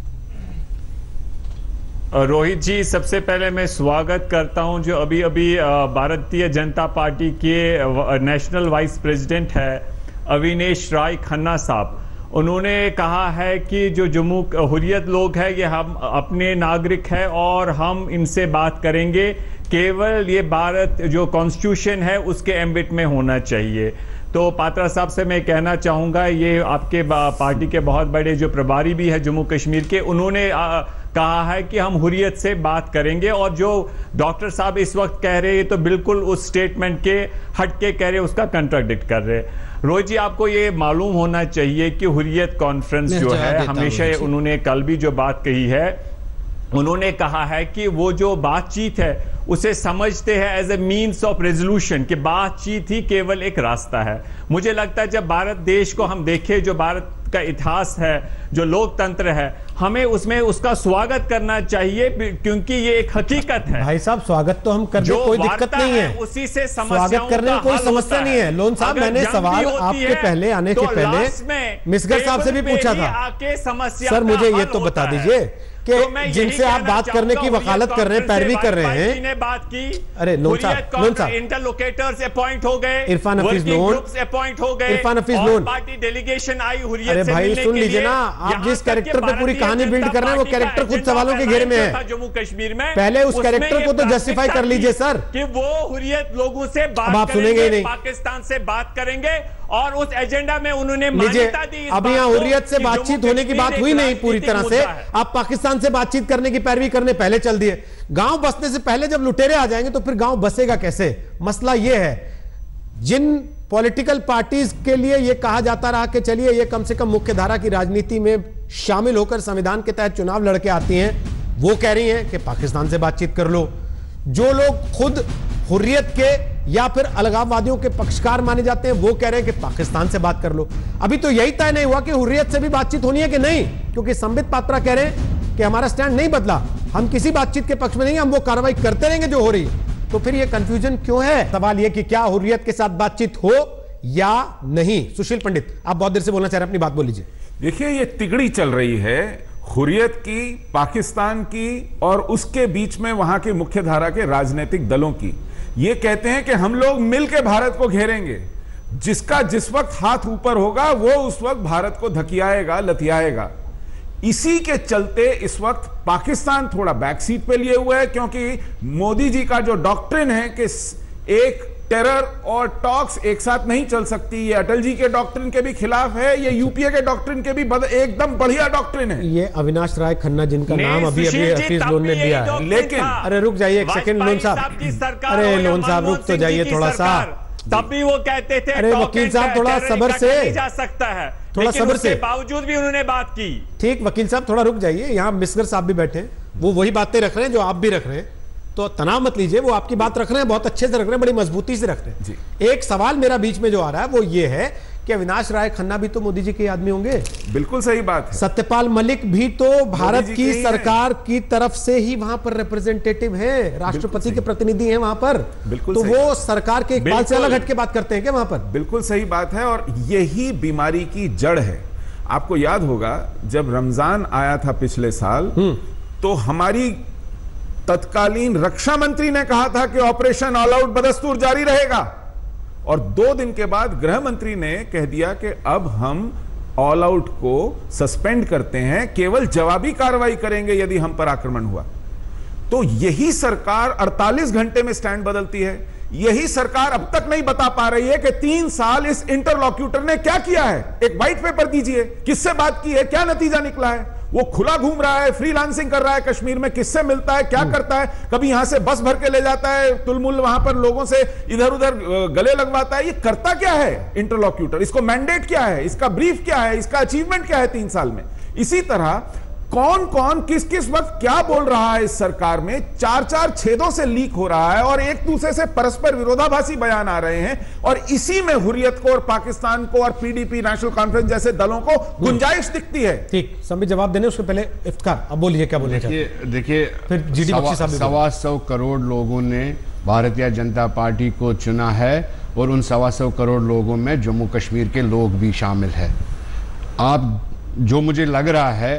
[SPEAKER 10] रोहित जी, सबसे पहले मैं स्वागत करता हूं जो अभी अभी भारतीय जनता पार्टी के नेशनल वाइस प्रेसिडेंट है अविनेश राय खन्ना साहब, उन्होंने कहा है कि जो जम्मू हुर्रियत लोग हैं ये हम अपने नागरिक हैं और हम इनसे बात करेंगे, केवल ये भारत जो कॉन्स्टिट्यूशन है उसके एम्बिट में होना चाहिए। तो पात्रा साहब से मैं कहना चाहूँगा, ये आपके पार्टी के बहुत बड़े जो प्रभारी भी है जम्मू कश्मीर के, उन्होंने आ, कहा है कि हम हुर्रियत से बात करेंगे, और जो डॉक्टर साहब इस वक्त कह रहे हैं तो बिल्कुल उस स्टेटमेंट के हट के कह रहे, उसका कंट्राडिक्ट कर रहे। रोहित जी, आपको ये मालूम होना चाहिए कि हुर्रियत कॉन्फ्रेंस जो है हमेशा, उन्होंने कल भी जो बात कही है, उन्होंने कहा है कि वो जो बातचीत है उसे समझते हैं as a means of resolution, कि बातचीत ही केवल एक रास्ता है। मुझे लगता है जब भारत देश को हम देखें, जो भारत का इतिहास है, जो लोकतंत्र है, हमें उसमें उसका स्वागत करना चाहिए, क्योंकि ये एक हकीकत है।
[SPEAKER 1] भाई साहब, स्वागत तो हम कर दे, कोई दिक्कत नहीं है,
[SPEAKER 10] उसी से
[SPEAKER 1] स्वागत करने में कोई समस्या नहीं है। लोन साहब, मैंने सवाल आपके पहले आने के पहले मिसगर साहब से भी पूछा था, सर मुझे ये तो बता दीजिए कि तो जिनसे आप बात करने की वकालत कर रहे हैं, पैरवी कर रहे हैं, ने बात की, अरे लोन साहब, लोन साहब,
[SPEAKER 10] इंटरलोकेटर्स अपॉइंट हो गए,
[SPEAKER 1] इरफान हफीज लोन
[SPEAKER 10] अपॉइंट हो गए,
[SPEAKER 1] इरफान हफीज लोन,
[SPEAKER 10] पार्टी डेलीगेशन आई हुर्रियत
[SPEAKER 1] से। अरे भाई सुन लीजिए ना, आप जिस कैरेक्टर पे पूरी कहानी बिल्ड कर रहे हैं वो कैरेक्टर खुद सवालों के घेरे में है।
[SPEAKER 10] जम्मू कश्मीर में
[SPEAKER 1] पहले उस कैरेक्टर को तो जस्टिफाई कर लीजिए सर,
[SPEAKER 10] कि वो हुर्रियत लोगों से बात
[SPEAKER 1] आप सुनेंगे ही नहीं,
[SPEAKER 10] पाकिस्तान से बात करेंगे, और उस एजेंडा में उन्होंने मान्यता दी।
[SPEAKER 1] अब यहाँ हुर्रियत से बातचीत होने की बात हुई नहीं पूरी तरह से, आप पाकिस्तान से बातचीत करने की पैरवी करने पहले चल दिए। गांव बसने से पहले जब लुटेरे आ जाएंगे तो फिर गांव बसेगा कैसे? मसला यह है, जिन पॉलिटिकल पार्टीज के लिए यह कहा जाता रहा कि चलिए ये कम से कम मुख्य धारा की राजनीति में शामिल होकर संविधान के तहत चुनाव लड़के आती हैं, वो कह रही हैं कि पाकिस्तान से बातचीत कर लो। जो लोग खुद हुर्रियत के या फिर अलगाववादियों के पक्षकार माने जाते हैं वो कह रहे हैं कि पाकिस्तान से बात कर लो। अभी तो यही तय नहीं हुआ कि हुर्रियत से भी बातचीत होनी है कि नहीं, क्योंकि संबित पात्रा कह रहे हैं कि हमारा स्टैंड नहीं बदला, हम किसी बातचीत के पक्ष में नहीं, हम वो कार्रवाई करते रहेंगे जो हो रही है। तो फिर ये कंफ्यूजन क्यों है? सवाल ये कि क्या हुर्रियत के साथ बातचीत हो या नहीं। सुशील पंडित, आप बहुत देर से बोलना चाह रहे हैं, अपनी बात बोल लीजिए।
[SPEAKER 7] देखिए, ये तिगड़ी चल रही है हुर्रियत की, पाकिस्तान की, और उसके बीच में वहां के मुख्य धारा के राजनीतिक दलों की। ये कहते हैं कि हम लोग मिलकर भारत को घेरेंगे, जिसका जिस वक्त हाथ ऊपर होगा वो उस वक्त भारत को धकियाएगा, लथियाएगा। इसी के चलते इस वक्त पाकिस्तान थोड़ा बैक सीट पे लिए हुए है, क्योंकि मोदी जी का जो डॉक्ट्रिन है कि एक टेरर और टॉक्स एक साथ नहीं चल सकती, ये अटल जी के डॉक्ट्रिन के भी खिलाफ है, ये यूपीए के डॉक्ट्रिन के भी एकदम बढ़िया डॉक्ट्रिन है।
[SPEAKER 1] ये अविनाश राय खन्ना, जिनका नाम अभी अभी हफीज लोन ने दिया है, लेकिन अरे रुक जाइए एक सेकंड लोन साहब, अरे लोन साहब रुक तो जाइए थोड़ा सा।
[SPEAKER 10] तब भी वो कहते थे
[SPEAKER 1] अरे वकील साहब थोड़ा सब्र से,
[SPEAKER 10] जा सकता है,
[SPEAKER 1] थोड़ा सब्र से,
[SPEAKER 10] बावजूद भी उन्होंने बात की।
[SPEAKER 1] ठीक, वकील साहब थोड़ा रुक जाइए, यहाँ मिसगर साहब भी बैठे हैं, वो वही बातें रख रहे हैं जो आप भी रख रहे हैं, तो तनाव मत लीजिए, वो आपकी बात रख रहे हैं, बहुत अच्छे से रख रहे हैं, बड़ी मजबूती से रख रहे हैं जी। एक सवाल मेरा बीच में जो आ रहा है वो ये है कि अविनाश राय खन्ना भी तो मोदी जी के आदमी होंगे।
[SPEAKER 7] बिल्कुल सही बात है।
[SPEAKER 1] सत्यपाल मलिक भी तो भारत की सरकार की तरफ से ही वहां पर रिप्रेजेंटेटिव है, राष्ट्रपति के प्रतिनिधि हैं वहां पर, बिल्कुल तो वो सरकार के इकबाल से अलग हटके बात करते हैं क्या वहां पर?
[SPEAKER 7] बिल्कुल सही बात है, और यही बीमारी की जड़ है। आपको याद होगा जब रमजान आया था पिछले साल, तो हमारी तत्कालीन रक्षा मंत्री ने कहा था कि ऑपरेशन ऑल आउट बदस्तूर जारी रहेगा, और दो दिन के बाद गृह मंत्री ने कह दिया कि अब हम ऑल आउट को सस्पेंड करते हैं, केवल जवाबी कार्रवाई करेंगे यदि हम पर आक्रमण हुआ। तो यही सरकार अड़तालीस घंटे में स्टैंड बदलती है। यही सरकार अब तक नहीं बता पा रही है कि तीन साल इस इंटरलॉक्यूटर ने क्या किया है। एक व्हाइट पेपर दीजिए, किससे बात की है, क्या नतीजा निकला है। वो खुला घूम रहा है, फ्रीलांसिंग कर रहा है कश्मीर में, किससे मिलता है, क्या करता है, कभी यहां से बस भर के ले जाता है, तुलमुल वहां पर लोगों से इधर उधर गले लगवाता है। ये करता क्या है इंटरलॉक्यूटर? इसको मैंडेट क्या है, इसका ब्रीफ क्या है, इसका अचीवमेंट क्या है तीन साल में? इसी तरह कौन कौन किस किस वक्त क्या बोल रहा है इस सरकार में, चार चार छेदों से लीक हो रहा है और एक दूसरे से परस्पर विरोधाभासी बयान आ रहे हैं, और इसी में हुर्रियत को और पाकिस्तान को और पीडीपी नेशनल कॉन्फ्रेंस जैसे दलों को गुंजाइश दिखती है।
[SPEAKER 1] ठीक, संबित जवाब देने उसके पहले इफ्तिखार अब बोलिए क्या बोलना चाहते हैं।
[SPEAKER 6] देखिए
[SPEAKER 1] फिर जीडी बख्शी साहब भी
[SPEAKER 6] सवा सौ करोड़ लोगों ने भारतीय जनता पार्टी को चुना है और उन सवा सौ करोड़ लोगों में जम्मू कश्मीर के लोग भी शामिल है। आप जो मुझे लग रहा है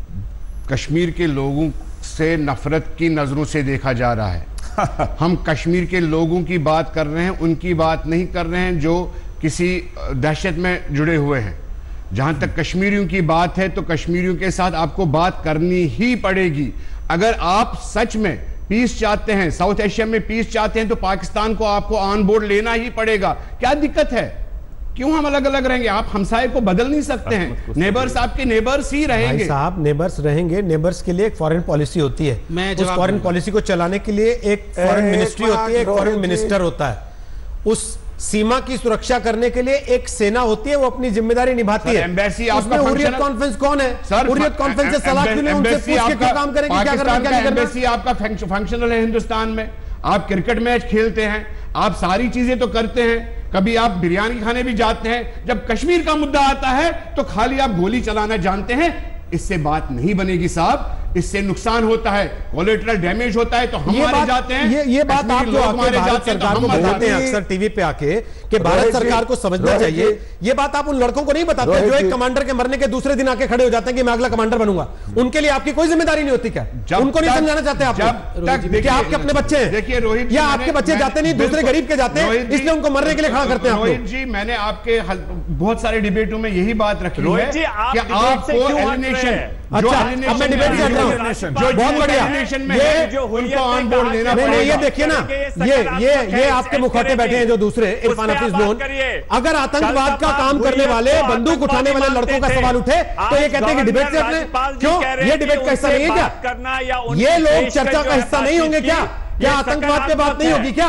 [SPEAKER 6] कश्मीर के लोगों से नफरत की नजरों से देखा जा रहा है। हम कश्मीर के लोगों की बात कर रहे हैं, उनकी बात नहीं कर रहे हैं जो किसी दहशत में जुड़े हुए हैं। जहां तक कश्मीरियों की बात है तो कश्मीरियों के साथ आपको बात करनी ही पड़ेगी। अगर आप सच में पीस चाहते हैं, साउथ एशिया में पीस चाहते हैं, तो पाकिस्तान को आपको ऑन बोर्ड लेना ही पड़ेगा। क्या दिक्कत है? क्यों हम अलग अलग रहेंगे? आप हमसाये को बदल नहीं सकते हैं। नेबर्स आपके नेबर्स ही रहेंगे।
[SPEAKER 1] भाई साहब, नेबर्स रहेंगे। नेबर्स के लिए एक फॉरेन पॉलिसी होती है।
[SPEAKER 5] मैं
[SPEAKER 1] उस फॉरेन पॉलिसी को चलाने के लिए एक फॉरेन मिनिस्ट्री होती है, एक फॉरेन मिनिस्टर होता है। उस सीमा की सुरक्षा करने के लिए एक सेना होती है, वो अपनी जिम्मेदारी निभाती है।
[SPEAKER 6] एम्बेसी
[SPEAKER 1] उसमें हुर्रियत कॉन्फ्रेंस कौन है? हुर्रियत कॉन्फ्रेंस से सलाह क्यों नहीं? उनसे पूछ के क्या काम करेंगे, क्या करना, क्या नहीं करना?
[SPEAKER 6] एम्बेसी आपका फंक्शनल है हिंदुस्तान में। आप क्रिकेट मैच खेलते हैं, आप सारी चीजें तो करते हैं, कभी आप बिरयानी खाने भी जाते हैं। जब कश्मीर का मुद्दा आता है तो खाली आप गोली चलाना जानते हैं। इससे बात नहीं बनेगी साहब, इससे नुकसान होता है, कोलेटरल डैमेज होता है, तो हम मारे जाते हैं।
[SPEAKER 1] ये ये बात आप जो आके भारत सरकार को बताते हैं अक्सर टीवी पे आके कि भारत सरकार को समझना चाहिए, ये बात आप उन लड़कों को नहीं बताते जो एक कमांडर के मरने के दूसरे दिन आके खड़े हो जाते हैं कि मैं अगला कमांडर बनूंगा। उनके लिए आपकी कोई जिम्मेदारी नहीं होती क्या? उनको नहीं समझाना चाहते आप? क्या आपके अपने बच्चे हैं?
[SPEAKER 6] देखिए रोहित,
[SPEAKER 1] या आपके बच्चे जाते नहीं, दूसरे गरीब के जाते हैं, इसलिए उनको मरने के लिए खड़ा करते हैं?
[SPEAKER 6] रोहित जी, मैंने आपके बहुत सारे डिबेटों में यही बात रखी है कि आपको एलिमिनेशन,
[SPEAKER 1] अच्छा अब मैं डिबेट कर रहा हूं, बहुत बढ़िया, ये जो उनको ऑन बोर्ड लेना पड़ेगा। ये देखिए ना, ये ये ये आपके मुखौटे बैठे हैं जो दूसरे इरफान हफीज लोन, अगर आतंकवाद का काम करने वाले, बंदूक उठाने वाले लड़कों का सवाल उठे तो ये कहते हैं कि डिबेट से अपने, क्यों ये डिबेट का हिस्सा नहीं है क्या? ये लोग चर्चा का हिस्सा नहीं होंगे क्या? क्या आतंकवाद पे बात नहीं होगी क्या?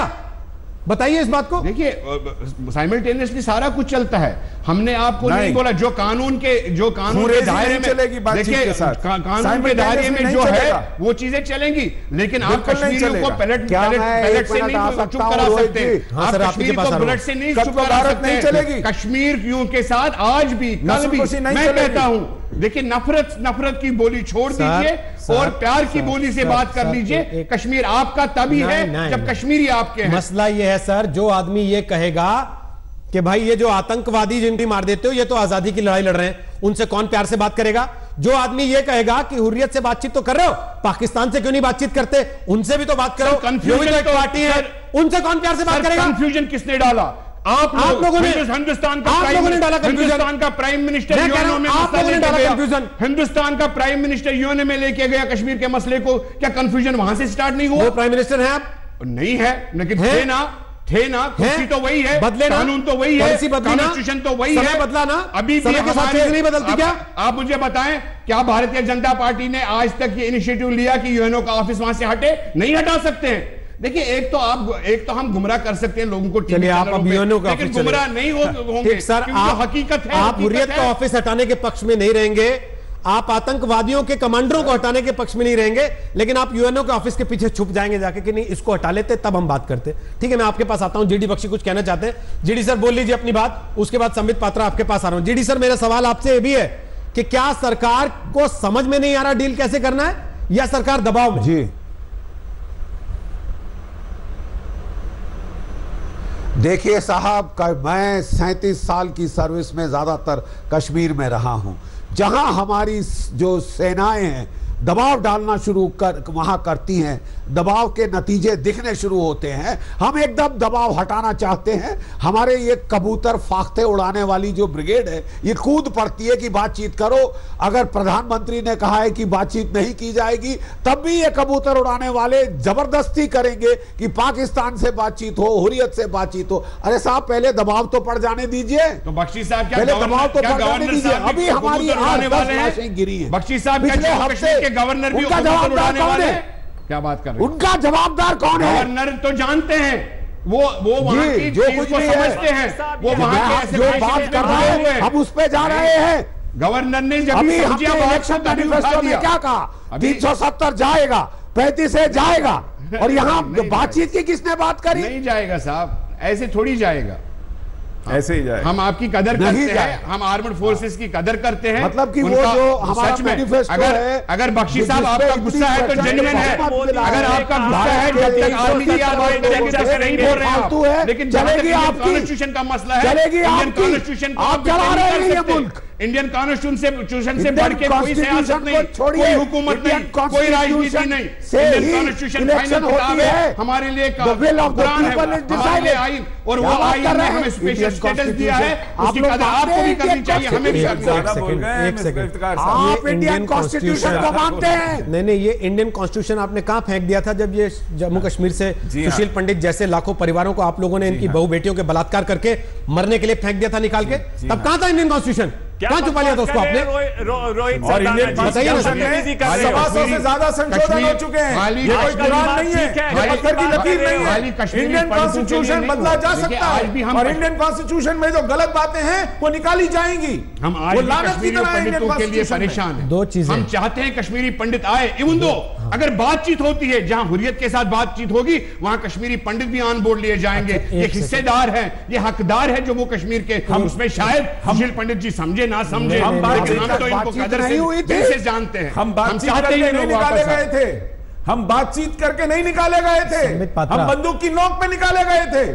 [SPEAKER 1] बताइए इस बात को।
[SPEAKER 6] देखिए साइमल्टेनियसली सारा कुछ चलता है। हमने आपको नहीं, नहीं बोला जो कानून के जो कानून के दायरे में चलेगी, देखिए कानून के दायरे में जो है वो चीजें चलेंगी, लेकिन आप कश्मीरियों को पैलेट पैलेट से नहीं चुप करा सकते। आप कश्मीर को बुलेट से नहीं चुप करा सकते। कश्मीरियों के साथ आज भी कल भी मैं कहता हूं, देखिए नफरत नफरत की बोली छोड़ दीजिए और प्यार की बोली से बात कर लीजिए। कश्मीर आपका तभी है जब कश्मीरी आपके हैं।
[SPEAKER 1] मसला ये है सर, जो आदमी ये कहेगा कि भाई ये जो आतंकवादी जिनकी मार देते हो ये तो आजादी की लड़ाई लड़ रहे हैं, उनसे कौन प्यार से बात करेगा? जो आदमी ये कहेगा कि हुर्रियत से बातचीत तो कर रहे हो, पाकिस्तान से क्यों नहीं बातचीत करते, उनसे भी तो बात करो।
[SPEAKER 6] कंफ्यूजन
[SPEAKER 1] एक पार्टी है, उनसे कौन प्यार से बात करेगा?
[SPEAKER 6] कंफ्यूजन किसने डाला? आप
[SPEAKER 1] आप लोगों ने,
[SPEAKER 6] हिंदुस्तान का
[SPEAKER 1] आप लोगों ने डाला कंफ्यूजन।
[SPEAKER 6] हिंदुस्तान का प्राइम मिनिस्टर यूएनओ में
[SPEAKER 1] आप लोगों ने डाला कंफ्यूजन।
[SPEAKER 6] हिंदुस्तान का प्राइम मिनिस्टर यूएनओ में लेके गया कश्मीर के मसले को, क्या कंफ्यूजन वहां से स्टार्ट नहीं हुआ?
[SPEAKER 1] वो प्राइम मिनिस्टर हैं आप?
[SPEAKER 6] नहीं है, लेकिन थे ना, थे ना, कुर्सी तो वही है,
[SPEAKER 1] बदले ना,
[SPEAKER 6] कानून तो वही है,
[SPEAKER 1] कॉन्स्टिट्यूशन
[SPEAKER 6] तो वही है,
[SPEAKER 1] बदला ना,
[SPEAKER 6] अभी
[SPEAKER 1] समय के साथ चीज नहीं बदलती क्या?
[SPEAKER 6] आप मुझे बताएं, क्या भारतीय जनता पार्टी ने आज तक ये इनिशिएटिव लिया कि यूएनओ का ऑफिस वहां से हटे? नहीं हटा सकते हैं। देखिए एक तो आप एक तो हम गुमराह कर सकते हैं लोगों को,
[SPEAKER 1] चलिए आप अब यूएनओ का ऑफिस
[SPEAKER 6] गुमराह नहीं होंगे
[SPEAKER 1] सर। आप
[SPEAKER 6] हकीकत है,
[SPEAKER 1] आप हुर्रियत का ऑफिस हटाने के पक्ष में नहीं रहेंगे, आप आतंकवादियों के कमांडरों को हटाने के पक्ष में नहीं रहेंगे, लेकिन आप यूएनओ के ऑफिस के पीछे छुप जाएंगे जाके कि नहीं इसको हटा लेते तब हम बात करते। ठीक है, मैं आपके पास आता हूं। जीडी बख्शी कुछ कहना चाहते हैं? जीडी सर बोल लीजिए अपनी बात, उसके बाद संबित पात्रा आपके पास आ रहा हूं। जीडी सर, मेरा सवाल आपसे यह भी है कि क्या सरकार को समझ में नहीं आ रहा डील कैसे करना है, या सरकार दबाव में?
[SPEAKER 8] जी देखिए साहब, मैं सैंतीस साल की सर्विस में ज्यादातर कश्मीर में रहा हूं, जहां हमारी जो सेनाएं हैं दबाव डालना शुरू कर वहां करती हैं, दबाव के नतीजे दिखने शुरू होते हैं। हम एकदम दबाव हटाना चाहते हैं, हमारे ये कबूतर फाख्ते उड़ाने वाली जो ब्रिगेड है ये कूद पड़ती है कि बातचीत करो। अगर प्रधानमंत्री ने कहा है कि बातचीत नहीं की जाएगी, तब भी ये कबूतर उड़ाने वाले जबरदस्ती करेंगे कि पाकिस्तान से बातचीत हो, हुर्रियत से बातचीत हो। अरे साहब, पहले दबाव तो पड़ जाने दीजिए।
[SPEAKER 6] तो बख्शी साहब,
[SPEAKER 8] पहले दबाव तो पड़ जाने दीजिए। अभी हमारी आठ दस लाशें गिरी हैं।
[SPEAKER 6] बख्शी साहब,
[SPEAKER 8] पिछले हफ्ते
[SPEAKER 6] गवर्नर भी
[SPEAKER 8] उनका जवाबदार कौन है?
[SPEAKER 6] क्या बात कर रहे हैं?
[SPEAKER 8] उनका जवाबदार कौन है?
[SPEAKER 6] गवर्नर तो जानते हैं, वो वो वहां की
[SPEAKER 8] जो कुछ
[SPEAKER 6] को समझते हैं, वो वहां के
[SPEAKER 8] जो बात कर रहे हैं हम उस पे जा रहे हैं।
[SPEAKER 9] गवर्नर ने जब
[SPEAKER 8] अभी हमने इलेक्शन मैनिफेस्टो में क्या कहा, तीन सौ सत्तर जाएगा, पैंतीस से जाएगा, और यहाँ बातचीत की किसने बात करी?
[SPEAKER 9] नहीं जाएगा साहब, ऐसे थोड़ी जाएगा,
[SPEAKER 7] ऐसे ही जाए।
[SPEAKER 9] हम आपकी कदर करते हैं, हम आर्मड फोर्सेस की कदर करते हैं।
[SPEAKER 8] मतलब कि वो जो हमारा मैनिफेस्टो
[SPEAKER 9] अगर
[SPEAKER 8] है,
[SPEAKER 9] अगर बख्शी साहब आपका गुस्सा है तो जेन्युइन है, अगर आपका गुस्सा है जब तक आर्मी की आप नहीं बोल रहे हैं, लेकिन
[SPEAKER 8] चलेगी आपकी
[SPEAKER 9] कॉन्स्टिट्यूशन का मसला है,
[SPEAKER 8] चलेगी
[SPEAKER 9] इंडियन
[SPEAKER 8] आपकी,
[SPEAKER 9] कॉन्स्टिट्यूशन
[SPEAKER 8] आप चला रहे हैं ये मुल्क।
[SPEAKER 9] इंडियन कॉन्स्टिट्यूशन से बढ़ के कोई सियासत नहीं, कोई हुकूमत नहीं, कोई राजनीति नहीं। इंडियन कॉन्स्टिट्यूशन फाइनल किताब है हमारे लिए, कुरान है हमारे लिए आइन, और वो आइन ने हमें स्पेशल स्टेटस दिया है, उसकी कदर आपको भी करनी चाहिए, हमें भी करनी चाहिए।
[SPEAKER 1] एक सेकंड,
[SPEAKER 8] आप इंडियन कॉन्स्टिट्यूशन को मानते हैं?
[SPEAKER 1] नहीं नहीं, ये इंडियन कॉन्स्टिट्यूशन आपने कहां फेंक दिया था जब ये जम्मू कश्मीर से सुशील पंडित जैसे लाखों परिवारों को आप लोगों ने इनकी बहू बेटियों के बलात्कार करके मरने के लिए फेंक दिया था निकाल के? तब कहां था इंडियन कॉन्स्टिट्यूशन? कहां छुपा लिया था उसको आपने?
[SPEAKER 10] रोहित
[SPEAKER 1] और इंडियन बताइए ना,
[SPEAKER 7] सवा सौ से ज्यादा संशोधन हो चुके हैं, ये कोई कुरान नहीं है, ये पत्थर की लकीर नहीं है। इंडियन कॉन्स्टिट्यूशन बदला जा सकता है, और इंडियन कॉन्स्टिट्यूशन में जो गलत बातें हैं वो निकाली जाएंगी।
[SPEAKER 9] हम आज भी कश्मीरी पंडितों के लिए परेशान हैं।
[SPEAKER 1] दो चीजें
[SPEAKER 9] हम चाहते हैं कश्मीरी पंडित आए, इवन दो अगर बातचीत होती है, जहां हुर्रियत के साथ बातचीत होगी वहां कश्मीरी पंडित भी ऑन बोर्ड लिए जाएंगे। ये हिस्सेदार हैं, ये हकदार है जम्मू कश्मीर के, हम उसमें शायद सुशील पंडित जी समझे ना समझे,
[SPEAKER 7] हम
[SPEAKER 9] लेकिन हम तो इनको कदर से दिल से जानते हैं।
[SPEAKER 7] हम बातचीत करके नहीं निकाले गए थे, हम बातचीत करके नहीं निकाले गए थे, हम बंदूक की नोक पे निकाले गए थे,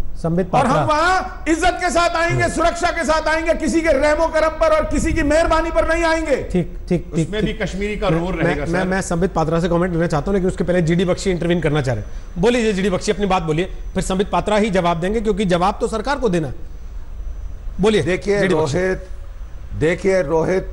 [SPEAKER 7] और हम वहां इज्जत के साथ आएंगे, सुरक्षा के साथ आएंगे, किसी के रहमो करम पर और किसी की मेहरबानी पर नहीं आएंगे।
[SPEAKER 1] ठीक ठीक ठीक,
[SPEAKER 9] उसमें भी कश्मीरी का रोल रहेगा।
[SPEAKER 1] मैं मैं संबित पात्रा से कमेंट लेना चाहता हूं, लेकिन उसके पहले जीडी बख्शी इंटरवीन करना चाह रहे हैं। बोलिए जीडी बख्शी, अपनी बात बोलिए, फिर संबित पात्रा ही जवाब देंगे, क्योंकि जवाब तो सरकार को देना। बोलिए।
[SPEAKER 8] देखिए रोहित, देखिए रोहित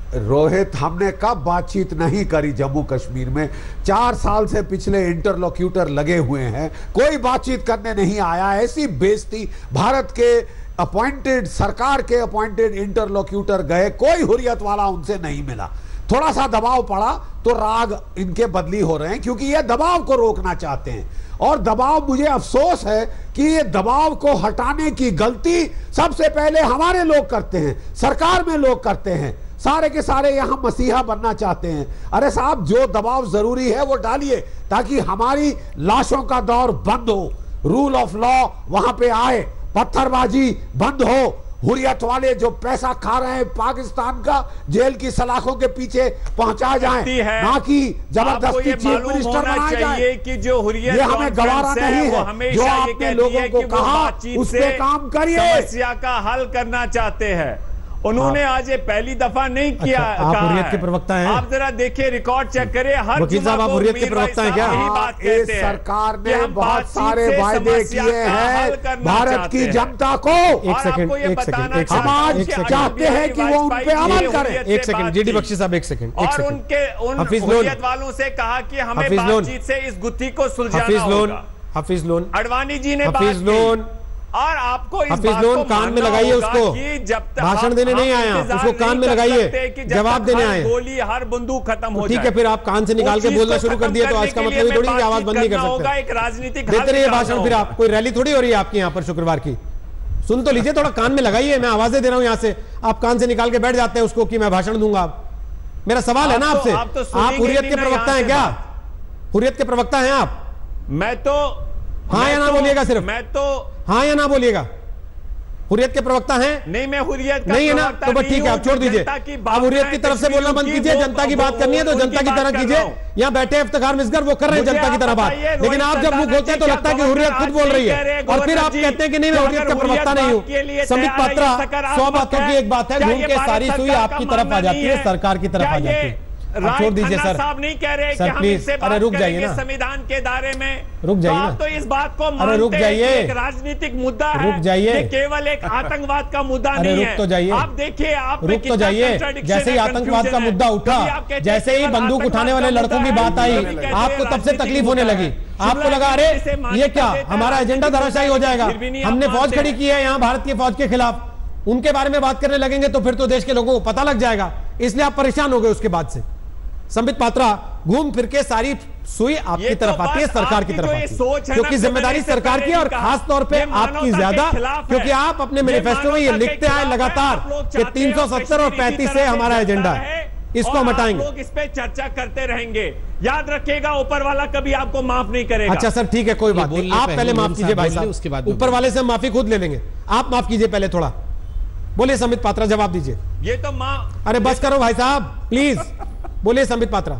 [SPEAKER 8] रोहित हमने कब बातचीत नहीं करी जम्मू कश्मीर में? चार साल से पिछले इंटरलोक्यूटर लगे हुए हैं, कोई बातचीत करने नहीं आया। ऐसी बेइज्जती, भारत के अपॉइंटेड, सरकार के अपॉइंटेड इंटरलोक्यूटर गए, कोई हुर्रियत वाला उनसे नहीं मिला। थोड़ा सा दबाव पड़ा तो राग इनके बदली हो रहे हैं, क्योंकि ये दबाव को रोकना चाहते हैं। और दबाव, मुझे अफसोस है कि ये दबाव को हटाने की गलती सबसे पहले हमारे लोग करते हैं, सरकार में लोग करते हैं, सारे के सारे यहां मसीहा बनना चाहते हैं। अरे साहब, जो दबाव जरूरी है वो डालिए, ताकि हमारी लाशों का दौर बंद हो, रूल ऑफ लॉ वहां पे आए, पत्थरबाजी बंद हो, हुर्रियत वाले जो पैसा खा रहे हैं पाकिस्तान का, जेल की सलाखों के पीछे पहुंचा जाएं, ना कि जबरदस्ती चीफ मिनिस्टर बनाया जाए।
[SPEAKER 10] कि जो हुर्रियत
[SPEAKER 8] ये हमें गवारा नहीं है। जो आपने लोगों को कहा उस पे काम करिए।
[SPEAKER 10] समस्या का हल करना चाहते हैं, उन्होंने आज ये पहली दफा नहीं किया।
[SPEAKER 1] अच्छा, आप हुर्रियत के प्रवक्ता हैं?
[SPEAKER 10] आप जरा देखिए, रिकॉर्ड चेक करिए, हर
[SPEAKER 1] वकील साहब आप हुर्रियत के प्रवक्ता हैं क्या?
[SPEAKER 10] यही बात कहते हैं।
[SPEAKER 8] सरकार ने बहुत सारे वायदे किए हैं भारत की जनता को।
[SPEAKER 1] एक सेकंड, एक सेकंड, एक
[SPEAKER 8] हम आज चाहते हैं कि वो उन पे अमल करें।
[SPEAKER 1] एक सेकंड, जीडी बख्शी साहब, एक सेकंड, एक
[SPEAKER 10] और
[SPEAKER 1] सेकंड।
[SPEAKER 10] उनके उन हुर्रियत वालों से कहा कि हमें बातचीत से इस गुत्थी को सुलझाना होगा।
[SPEAKER 1] हफीज लोन,
[SPEAKER 10] अडवाणी जी ने
[SPEAKER 1] हफीज लोन,
[SPEAKER 10] और आपको इस
[SPEAKER 1] हफीज लोन कान में लगाइए, उसको भाषण देने नहीं आया, उसको कान में लगाइए, जवाब देने आए।
[SPEAKER 10] गोली हर बंदूक खत्म हो
[SPEAKER 1] ठीक है, फिर आप कान से निकाल के बोलना शुरू कर दिया, तो आज का मतलब थोड़ी कि आवाज बंद नहीं कर सकते।
[SPEAKER 10] एक राजनीतिक
[SPEAKER 1] देते रहिए भाषण, फिर आप, कोई रैली थोड़ी हो रही है आपके यहाँ पर शुक्रवार की, सुन तो लीजिए, थोड़ा कान में लगाइए। मैं आवाजें दे रहा हूँ यहाँ से, आप कान से निकाल के बैठ जाते हैं उसको कि मैं भाषण दूंगा। मेरा सवाल है ना आपसे, आप हुर्रियत के प्रवक्ता हैं क्या? हुर्रियत के प्रवक्ता हैं आप?
[SPEAKER 10] मैं तो
[SPEAKER 1] हाँ या ना बोलिएगा, सिर्फ
[SPEAKER 10] मैं तो
[SPEAKER 1] हाँ या ना बोलिएगा। हुर्रियत के प्रवक्ता हैं?
[SPEAKER 10] नहीं, मैं हुर्रियत का
[SPEAKER 1] नहीं है ना, तो बस ठीक है, आप छोड़ दीजिए। अब हुर्रियत की तरफ से बोलना बंद कीजिए, जनता की बात करनी है तो जनता की तरह कीजिए। यहाँ बैठे इफ्तिखार मिसगर वो कर रहे हैं जनता की तरह बात, लेकिन आप जब मुंह खोलते हैं तो लगता है कि हुर्रियत खुद बोल रही है, और फिर आप कहते हैं कि नहीं मैं हुर्रियत का प्रवक्ता नहीं हूँ। संबित पात्रा, सौ बातों की एक बात है, घूम के सारी सुई आपकी तरफ आ जाती है, सरकार की तरफ आ जाती है। छोड़ दीजिए सर,
[SPEAKER 10] साहब नहीं कह रहे
[SPEAKER 1] सर,
[SPEAKER 10] कि हम इससे बात
[SPEAKER 1] अरे रुक जाइए ना,
[SPEAKER 10] संविधान के दायरे में
[SPEAKER 1] रुक जाइए ना,
[SPEAKER 10] तो इस बात को
[SPEAKER 1] अरे रुक जाइए,
[SPEAKER 10] एक राजनीतिक मुद्दा है,
[SPEAKER 1] रुक जाइए,
[SPEAKER 10] ये केवल एक आतंकवाद का मुद्दा
[SPEAKER 1] अरे
[SPEAKER 10] नहीं
[SPEAKER 1] रुक तो जाइए,
[SPEAKER 10] आप देखिए, आप
[SPEAKER 1] रुक तो जाइए। जैसे ही आतंकवाद का मुद्दा उठा, जैसे ही बंदूक उठाने वाले लड़कों की बात आई, आपको तब से तकलीफ होने लगी। आपको लगा अरे ये क्या, हमारा एजेंडा धराशायी हो जाएगा, हमने फौज खड़ी की है यहाँ भारत की फौज के खिलाफ, उनके बारे में बात करने लगेंगे तो फिर तो देश के लोगों को पता लग जाएगा, इसलिए आप परेशान हो गए उसके बाद से। संबित पात्रा, घूम फिर के सारी सुई आपकी तरफ आती है, सरकार की तरफ आती है, क्योंकि जिम्मेदारी सरकार की और खास तौर पे आपकी ज्यादा, क्योंकि आप अपने मैनिफेस्टो में ये लिखते आए लगातार कि तीन सौ सत्तर और पैंतीस से हमारा एजेंडा है, इसको हम हटाएंगे।
[SPEAKER 10] लोग इस पे चर्चा करते रहेंगे, याद रखिएगा ऊपर वाला कभी आपको माफ नहीं करेगा।
[SPEAKER 1] अच्छा सर ठीक है, कोई बात नहीं, आप पहले माफ कीजिए भाई साहब, उसके बाद ऊपर वाले से हम माफी खुद ले लेंगे, आप माफ कीजिए पहले थोड़ा। बोलिए संबित पात्रा, जवाब दीजिए।
[SPEAKER 10] ये तो मां,
[SPEAKER 1] अरे बस करो भाई साहब प्लीज, बोलिए संबित पात्रा।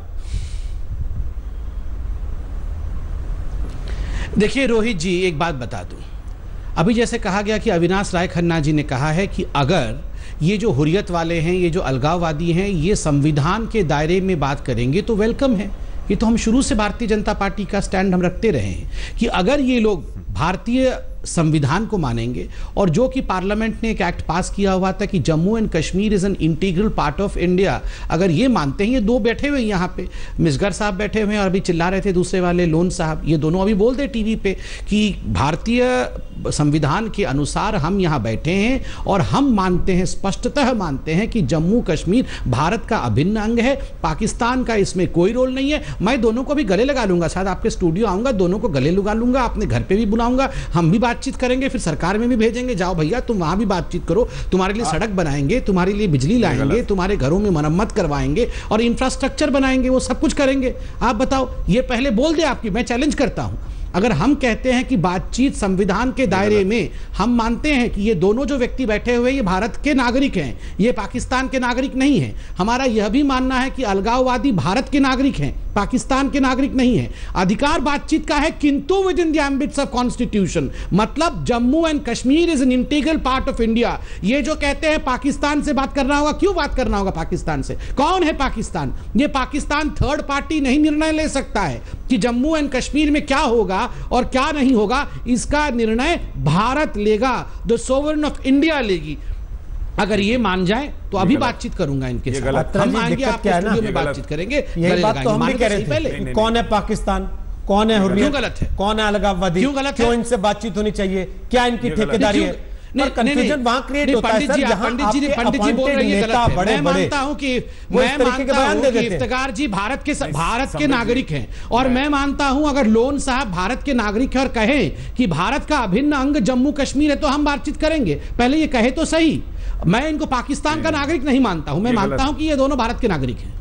[SPEAKER 5] देखिए रोहित जी, एक बात बता दूं, अभी जैसे कहा गया कि अविनाश राय खन्ना जी ने कहा है कि अगर ये जो हुर्रियत वाले हैं, ये जो अलगाववादी हैं, ये संविधान के दायरे में बात करेंगे तो वेलकम है। ये तो हम शुरू से भारतीय जनता पार्टी का स्टैंड हम रखते रहे हैं कि अगर ये लोग भारतीय संविधान को मानेंगे, और जो कि पार्लियामेंट ने एक एक्ट पास किया हुआ था कि Jammu and Kashmir is an integral part of India, अगर ये मानते हैं, ये दो बैठे हुए यहाँ पे, मिसगर साहब बैठे हुए हैं और अभी चिल्ला रहे थे दूसरे वाले लोन साहब, ये दोनों अभी बोल दे टीवी पे कि भारतीय संविधान के अनुसार हम यहाँ बैठे हैं और हम मानते हैं, स्पष्टतः मानते हैं कि जम्मू कश्मीर भारत का अभिन्न अंग है, पाकिस्तान का इसमें कोई रोल नहीं है। मैं दोनों को भी गले लगा लूंगा, शायद आपके स्टूडियो आऊंगा, दोनों को गले लगा लूंगा, अपने घर पे भी बुलाऊंगा, हम भी बातचीत करेंगे, फिर सरकार में भी भेजेंगे, जाओ भैया तुम वहां भी बातचीत करो, तुम्हारे लिए सड़क बनाएंगे, तुम्हारे लिए बिजली लाएंगे, तुम्हारे घरों में मरम्मत करवाएंगे और इंफ्रास्ट्रक्चर बनाएंगे, वो सब कुछ करेंगे। आप बताओ, ये पहले बोल दे आपकी, मैं चैलेंज करता हूं, अगर हम कहते हैं कि बातचीत संविधान के दायरे में, हम मानते हैं कि ये दोनों जो व्यक्ति बैठे हुए ये भारत के नागरिक हैं, ये पाकिस्तान के नागरिक नहीं हैं, हमारा यह भी मानना है कि अलगाववादी भारत के नागरिक हैं, पाकिस्तान के नागरिक नहीं है, अधिकार बातचीत का है किंतु within the ambits of constitution, मतलब Jammu and Kashmir is an integral part of India. ये जो कहते हैं पाकिस्तान से बात करना होगा, क्यों बात करना होगा पाकिस्तान से? कौन है पाकिस्तान? ये पाकिस्तान थर्ड पार्टी नहीं निर्णय ले सकता है कि जम्मू एंड कश्मीर में क्या होगा और क्या नहीं होगा, इसका निर्णय भारत लेगा, द सोवरेन ऑफ इंडिया लेगी। अगर ये मान जाए तो अभी बातचीत करूंगा इनके साथ, हम आएंगे आपके स्टूडियो में बातचीत करेंगे।
[SPEAKER 1] यही बात तो हम भी कह रहे थे, पहले कौन है पाकिस्तान, कौन है हुर्रियत,
[SPEAKER 5] क्यों गलत है,
[SPEAKER 1] कौन है अलगाववादी,
[SPEAKER 5] क्यों गलत है,
[SPEAKER 1] क्यों इनसे बातचीत होनी चाहिए, क्या इनकी ठेकेदारी है? कंफ्यूजन वहां क्रिएट होता है सर, जहां
[SPEAKER 5] पंडित जी पंडित जी बोल रहे हैं गलत है। मैं मानता हूं कि मैं मानता हूं कि इफ्तिकार जी भारत के भारत के नागरिक हैं, और मैं मानता हूं अगर लोन साहब भारत के नागरिक हैं और कहें कि भारत का अभिन्न अंग जम्मू कश्मीर है तो हम बातचीत करेंगे। पहले ये कहे तो सही, मैं इनको पाकिस्तान का नागरिक नहीं मानता हूं, मैं मानता हूं कि ये दोनों भारत के नागरिक हैं।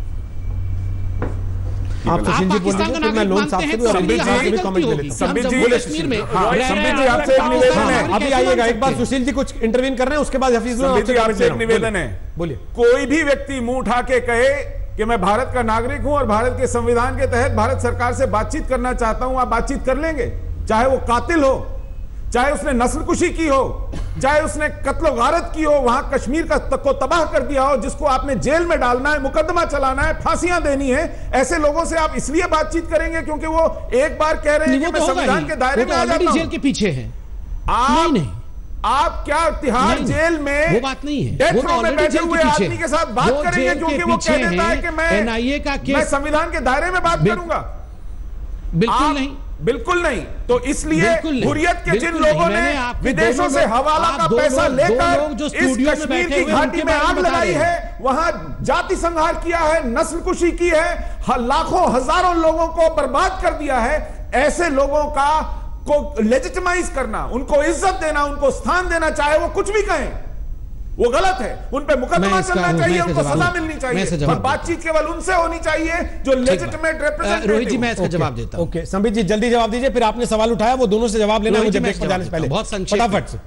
[SPEAKER 1] आप पाकिस्तान का नागरिक मानते हैं तो संबित जी भी कमेंट ले लेते हैं।
[SPEAKER 7] संबित जी
[SPEAKER 1] कश्मीर में संबित जी आपसे एक निवेदन है, अभी आइएगा, एक बार सुशील जी कुछ इंटरवीन कर रहे हैं, उसके बाद हफीजुल
[SPEAKER 7] आपसे एक निवेदन है,
[SPEAKER 1] बोलिए।
[SPEAKER 7] कोई भी व्यक्ति मुंह उठा के कहे कि मैं भारत का नागरिक हूं और भारत के संविधान के तहत भारत सरकार से बातचीत करना चाहता हूं, आप बातचीत कर लेंगे, चाहे वो कातिल हो, चाहे उसने नस्लकुशी की हो, चाहे उसने कत्लो गारत की हो, वहां कश्मीर का तक को तबाह कर दिया हो, जिसको आपने जेल में डालना है, मुकदमा चलाना है, फांसियां देनी है, ऐसे लोगों से आप इसलिए बातचीत करेंगे क्योंकि वो एक बार कह रहे हैं कि मैं संविधान के दायरे में आ जाता हूं।
[SPEAKER 5] जेल के पीछे है
[SPEAKER 7] आप नहीं, नहीं। आप क्या तिहाड़ जेल में
[SPEAKER 5] वो बात नहीं है,
[SPEAKER 7] डेथ रो में बैठे हुए आदमी के साथ बात करेंगे क्योंकि वो कह देता है कि मैं
[SPEAKER 5] एनआईए का केस,
[SPEAKER 7] मैं संविधान के दायरे में बात करूंगा?
[SPEAKER 5] बिल्कुल नहीं,
[SPEAKER 7] बिल्कुल नहीं। तो इसलिए हुर्रियत के जिन लोगों ने विदेशों से हवाला का पैसा लेकर इस कश्मीर की घाटी में आग लगाई है, वहां जाति संहार किया है, नस्लकुशी की है, लाखों हजारों लोगों को बर्बाद कर दिया है, ऐसे लोगों का को लेजिटिमाइज करना, उनको इज्जत देना, उनको स्थान देना, चाहे वो कुछ भी कहें, वो गलत है। उन पे मुकदमा चलना चाहिए, उनको सजा मिलनी चाहिए, और बातचीत केवल उनसे होनी चाहिए जो लेजिटिमेट रिप्रेजेंटेटिव।
[SPEAKER 5] रोहित जी मैं इसका जवाब देता हूं।
[SPEAKER 1] ओके संबित जी जल्दी जवाब दीजिए, फिर आपने सवाल उठाया, वो दोनों से जवाब लेना है मुझे ब्रेक पर जाने से पहले,
[SPEAKER 5] बहुत संक्षेप
[SPEAKER 1] फटाफट से।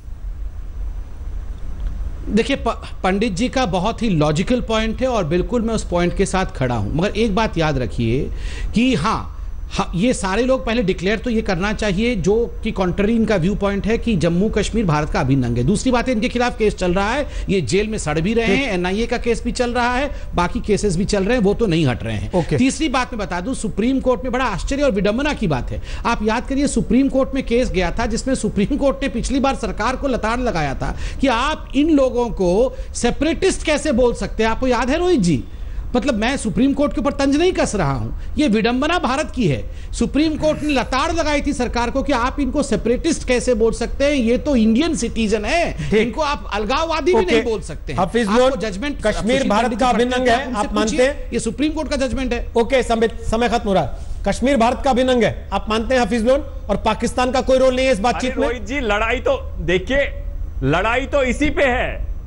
[SPEAKER 5] देखिए पंडित जी का बहुत ही लॉजिकल पॉइंट है और बिल्कुल मैं उस पॉइंट के साथ खड़ा हूं, मगर एक बात याद रखिए कि हाँ हाँ, ये सारे लोग पहले डिक्लेयर तो ये करना चाहिए जो कि कॉन्ट्ररी इनका व्यू पॉइंट है कि जम्मू कश्मीर भारत का अभिन्न अंग है। दूसरी बात है इनके खिलाफ केस चल रहा है, ये जेल में सड़ भी रहे हैं, एनआईए का केस भी चल रहा है, बाकी केसेस भी चल रहे हैं, वो तो नहीं हट रहे हैं। तीसरी बात मैं बता दूं, सुप्रीम कोर्ट में बड़ा आश्चर्य और विडंबना की बात है, आप याद करिए सुप्रीम कोर्ट में केस गया था जिसमें सुप्रीम कोर्ट ने पिछली बार सरकार को लताड़ लगाया था कि आप इन लोगों को सेपरेटिस्ट कैसे बोल सकते हैं। आपको याद है रोहित जी, मतलब मैं सुप्रीम कोर्ट के ऊपर तंज नहीं कस रहा हूं, यह विडंबना भारत की है। सुप्रीम कोर्ट ने लताड़ लगाई थी सरकार को कि आप इनको सेपरेटिस्ट कैसे बोल सकते हैं, ये तो इंडियन सिटीजन है, इनको आप अलगाववादी भी नहीं बोल सकते हैं।
[SPEAKER 1] जजमेंट कश्मीर भारत का अभिन्न अंग है, आप मानते हैं?
[SPEAKER 5] ये सुप्रीम कोर्ट का जजमेंट है।
[SPEAKER 1] ओके, समय खत्म हो रहा है। कश्मीर भारत का अभिन्न अंग है, आप मानते हैं हफीज लोन? और पाकिस्तान का कोई रोल नहीं है इस बातचीत में?
[SPEAKER 10] रोहित जी, लड़ाई तो देखिए, लड़ाई तो इसी पे है,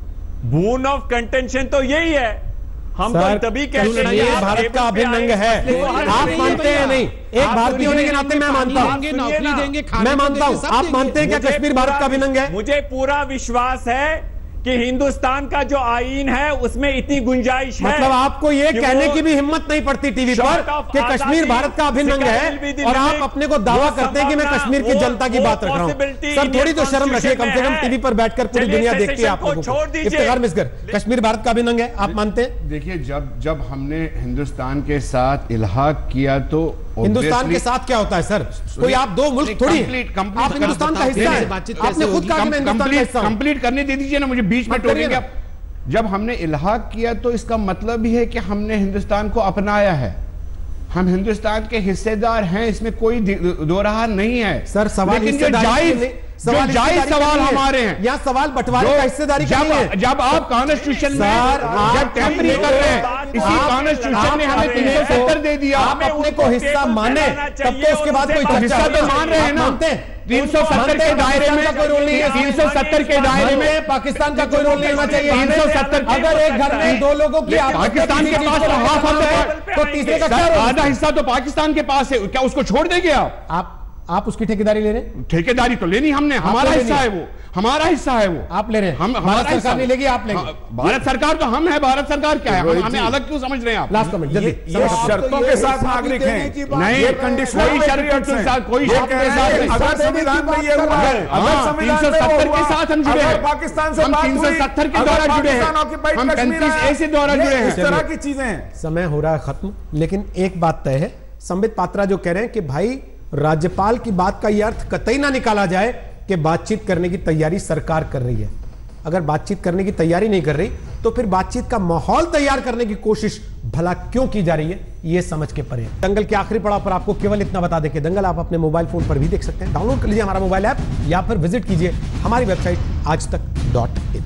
[SPEAKER 10] बून ऑफ कंटेंशन तो यही है। हम तो तभी कहते हैं
[SPEAKER 1] ये भारत का अभिन्न अंग है, आप मानते हैं? नहीं, एक भारतीय होने के नाते मैं मानता हूं,
[SPEAKER 5] नौकरी देंगे,
[SPEAKER 1] मैं मानता हूं। आप मानते हैं क्या कश्मीर भारत का अभिन्न अंग है?
[SPEAKER 10] मुझे पूरा विश्वास है कि हिंदुस्तान का जो आईन है उसमें इतनी गुंजाइश है।
[SPEAKER 1] मतलब आपको ये कहने की भी हिम्मत नहीं पड़ती टीवी पर कि कश्मीर भारत का अभिन्न अंग है, और आप अपने को दावा करते हैं कि मैं कश्मीर की जनता की बात रख रहा हूं। सर, थोड़ी तो शर्म रखिए, कम से कम टीवी पर बैठकर पूरी दुनिया देखती है आप लोगों को। इफ्तिखार मिसगर, कश्मीर भारत का अभिन्न अंग है, आप मानते हैं?
[SPEAKER 6] देखिए, जब जब हमने हिंदुस्तान के साथ इल्हाक किया तो
[SPEAKER 1] हिंदुस्तान के साथ क्या होता है सर? कोई आप दो मुल्क थोड़ी, आप हिंदुस्तान का हिस्सा हैं, आपने खुद कहा कि मैं हिंदुस्तान का हिस्सा हूं।
[SPEAKER 6] कंप्लीट करने दे दीजिए ना, मुझे बीच में टोकेंगे आप। जब हमने इल्हाक किया तो इसका मतलब ही है कि हमने हिंदुस्तान को अपनाया है, हम हिंदुस्तान के हिस्सेदार हैं, इसमें कोई दो राह नहीं है
[SPEAKER 1] सर। सवाल
[SPEAKER 6] लेकिन जो जायज जो जायज सवाल हमारे हैं,
[SPEAKER 1] यहाँ सवाल बंटवारे का हिस्सेदारी
[SPEAKER 6] जब जब आप कॉन्स्टिट्यूशन में जब टेम्परिंग कर रहे हैं, इसी कॉन्स्टिट्यूशन ने हमें तीन सौ सत्तर दे दिया,
[SPEAKER 1] आप अपने को हिस्सा माने तब तो उसके बाद कोई
[SPEAKER 6] हिस्सा तो मान रहे हैं ना। तीन सौ सत्तर के दायरे में कोई रोल नहीं है, तीन सौ सत्तर के दायरे में
[SPEAKER 1] पाकिस्तान का कोई रोल नहीं होना चाहिए।
[SPEAKER 6] तीन सौ सत्तर
[SPEAKER 1] अगर एक घर में दो लोगों की
[SPEAKER 6] पाकिस्तान के पास तो हाफ है,
[SPEAKER 1] तो तीसरे का
[SPEAKER 6] आधा हिस्सा तो पाकिस्तान के पास है, क्या उसको छोड़ देंगे आप?
[SPEAKER 1] आप आप उसकी ठेकेदारी ले रहे हैं?
[SPEAKER 6] ठेकेदारी तो लेनी हमने, हमारा हिस्सा है वो, हमारा हिस्सा है वो।
[SPEAKER 1] आप ले रहे हैं?
[SPEAKER 6] हम
[SPEAKER 1] भारत सरकार नहीं लेगी, आप लेंगे?
[SPEAKER 6] भारत सरकार तो हम है, भारत सरकार क्या है? हम हमें अलग क्यों समझ रहे हैं आप?
[SPEAKER 1] लास्ट कमेंट जल्दी।
[SPEAKER 8] ये शर्तों के साथ नागरिक हैं,
[SPEAKER 6] नहीं कोई शर्त के साथ, कोई शर्त के साथ।
[SPEAKER 8] अगर संविधान में ये हुआ है, अगर
[SPEAKER 6] तीन सौ सत्तर के साथ हम जुड़े हैं,
[SPEAKER 8] पाकिस्तान से
[SPEAKER 6] हम तीन सौ सत्तर के द्वारा जुड़े हैं, हम पैंतीस ए से द्वारा जुड़े हैं,
[SPEAKER 8] इस तरह की चीजें हैं।
[SPEAKER 1] समय हो रहा है खत्म, लेकिन एक बात तय है, संबित पात्रा जो कह रहे हैं कि भाई राज्यपाल की बात का यह अर्थ कतई ना निकाला जाए कि बातचीत करने की तैयारी सरकार कर रही है। अगर बातचीत करने की तैयारी नहीं कर रही तो फिर बातचीत का माहौल तैयार करने की कोशिश भला क्यों की जा रही है, यह समझ के परे। दंगल के आखिरी पड़ाव पर आपको केवल इतना बता दें कि दंगल आप अपने मोबाइल फोन पर भी देख सकते हैं। डाउनलोड कर लीजिए हमारा मोबाइल ऐप या फिर विजिट कीजिए हमारी वेबसाइट आज तक डॉट इन।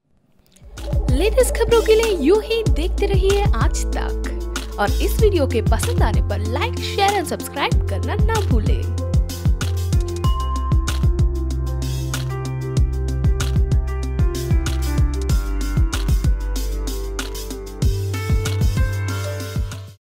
[SPEAKER 11] लेटेस्ट खबरों के लिए यूं ही देखते रहिए आज तक, और इस वीडियो के पसंद आने पर लाइक, शेयर एंड सब्सक्राइब करना ना भूलें।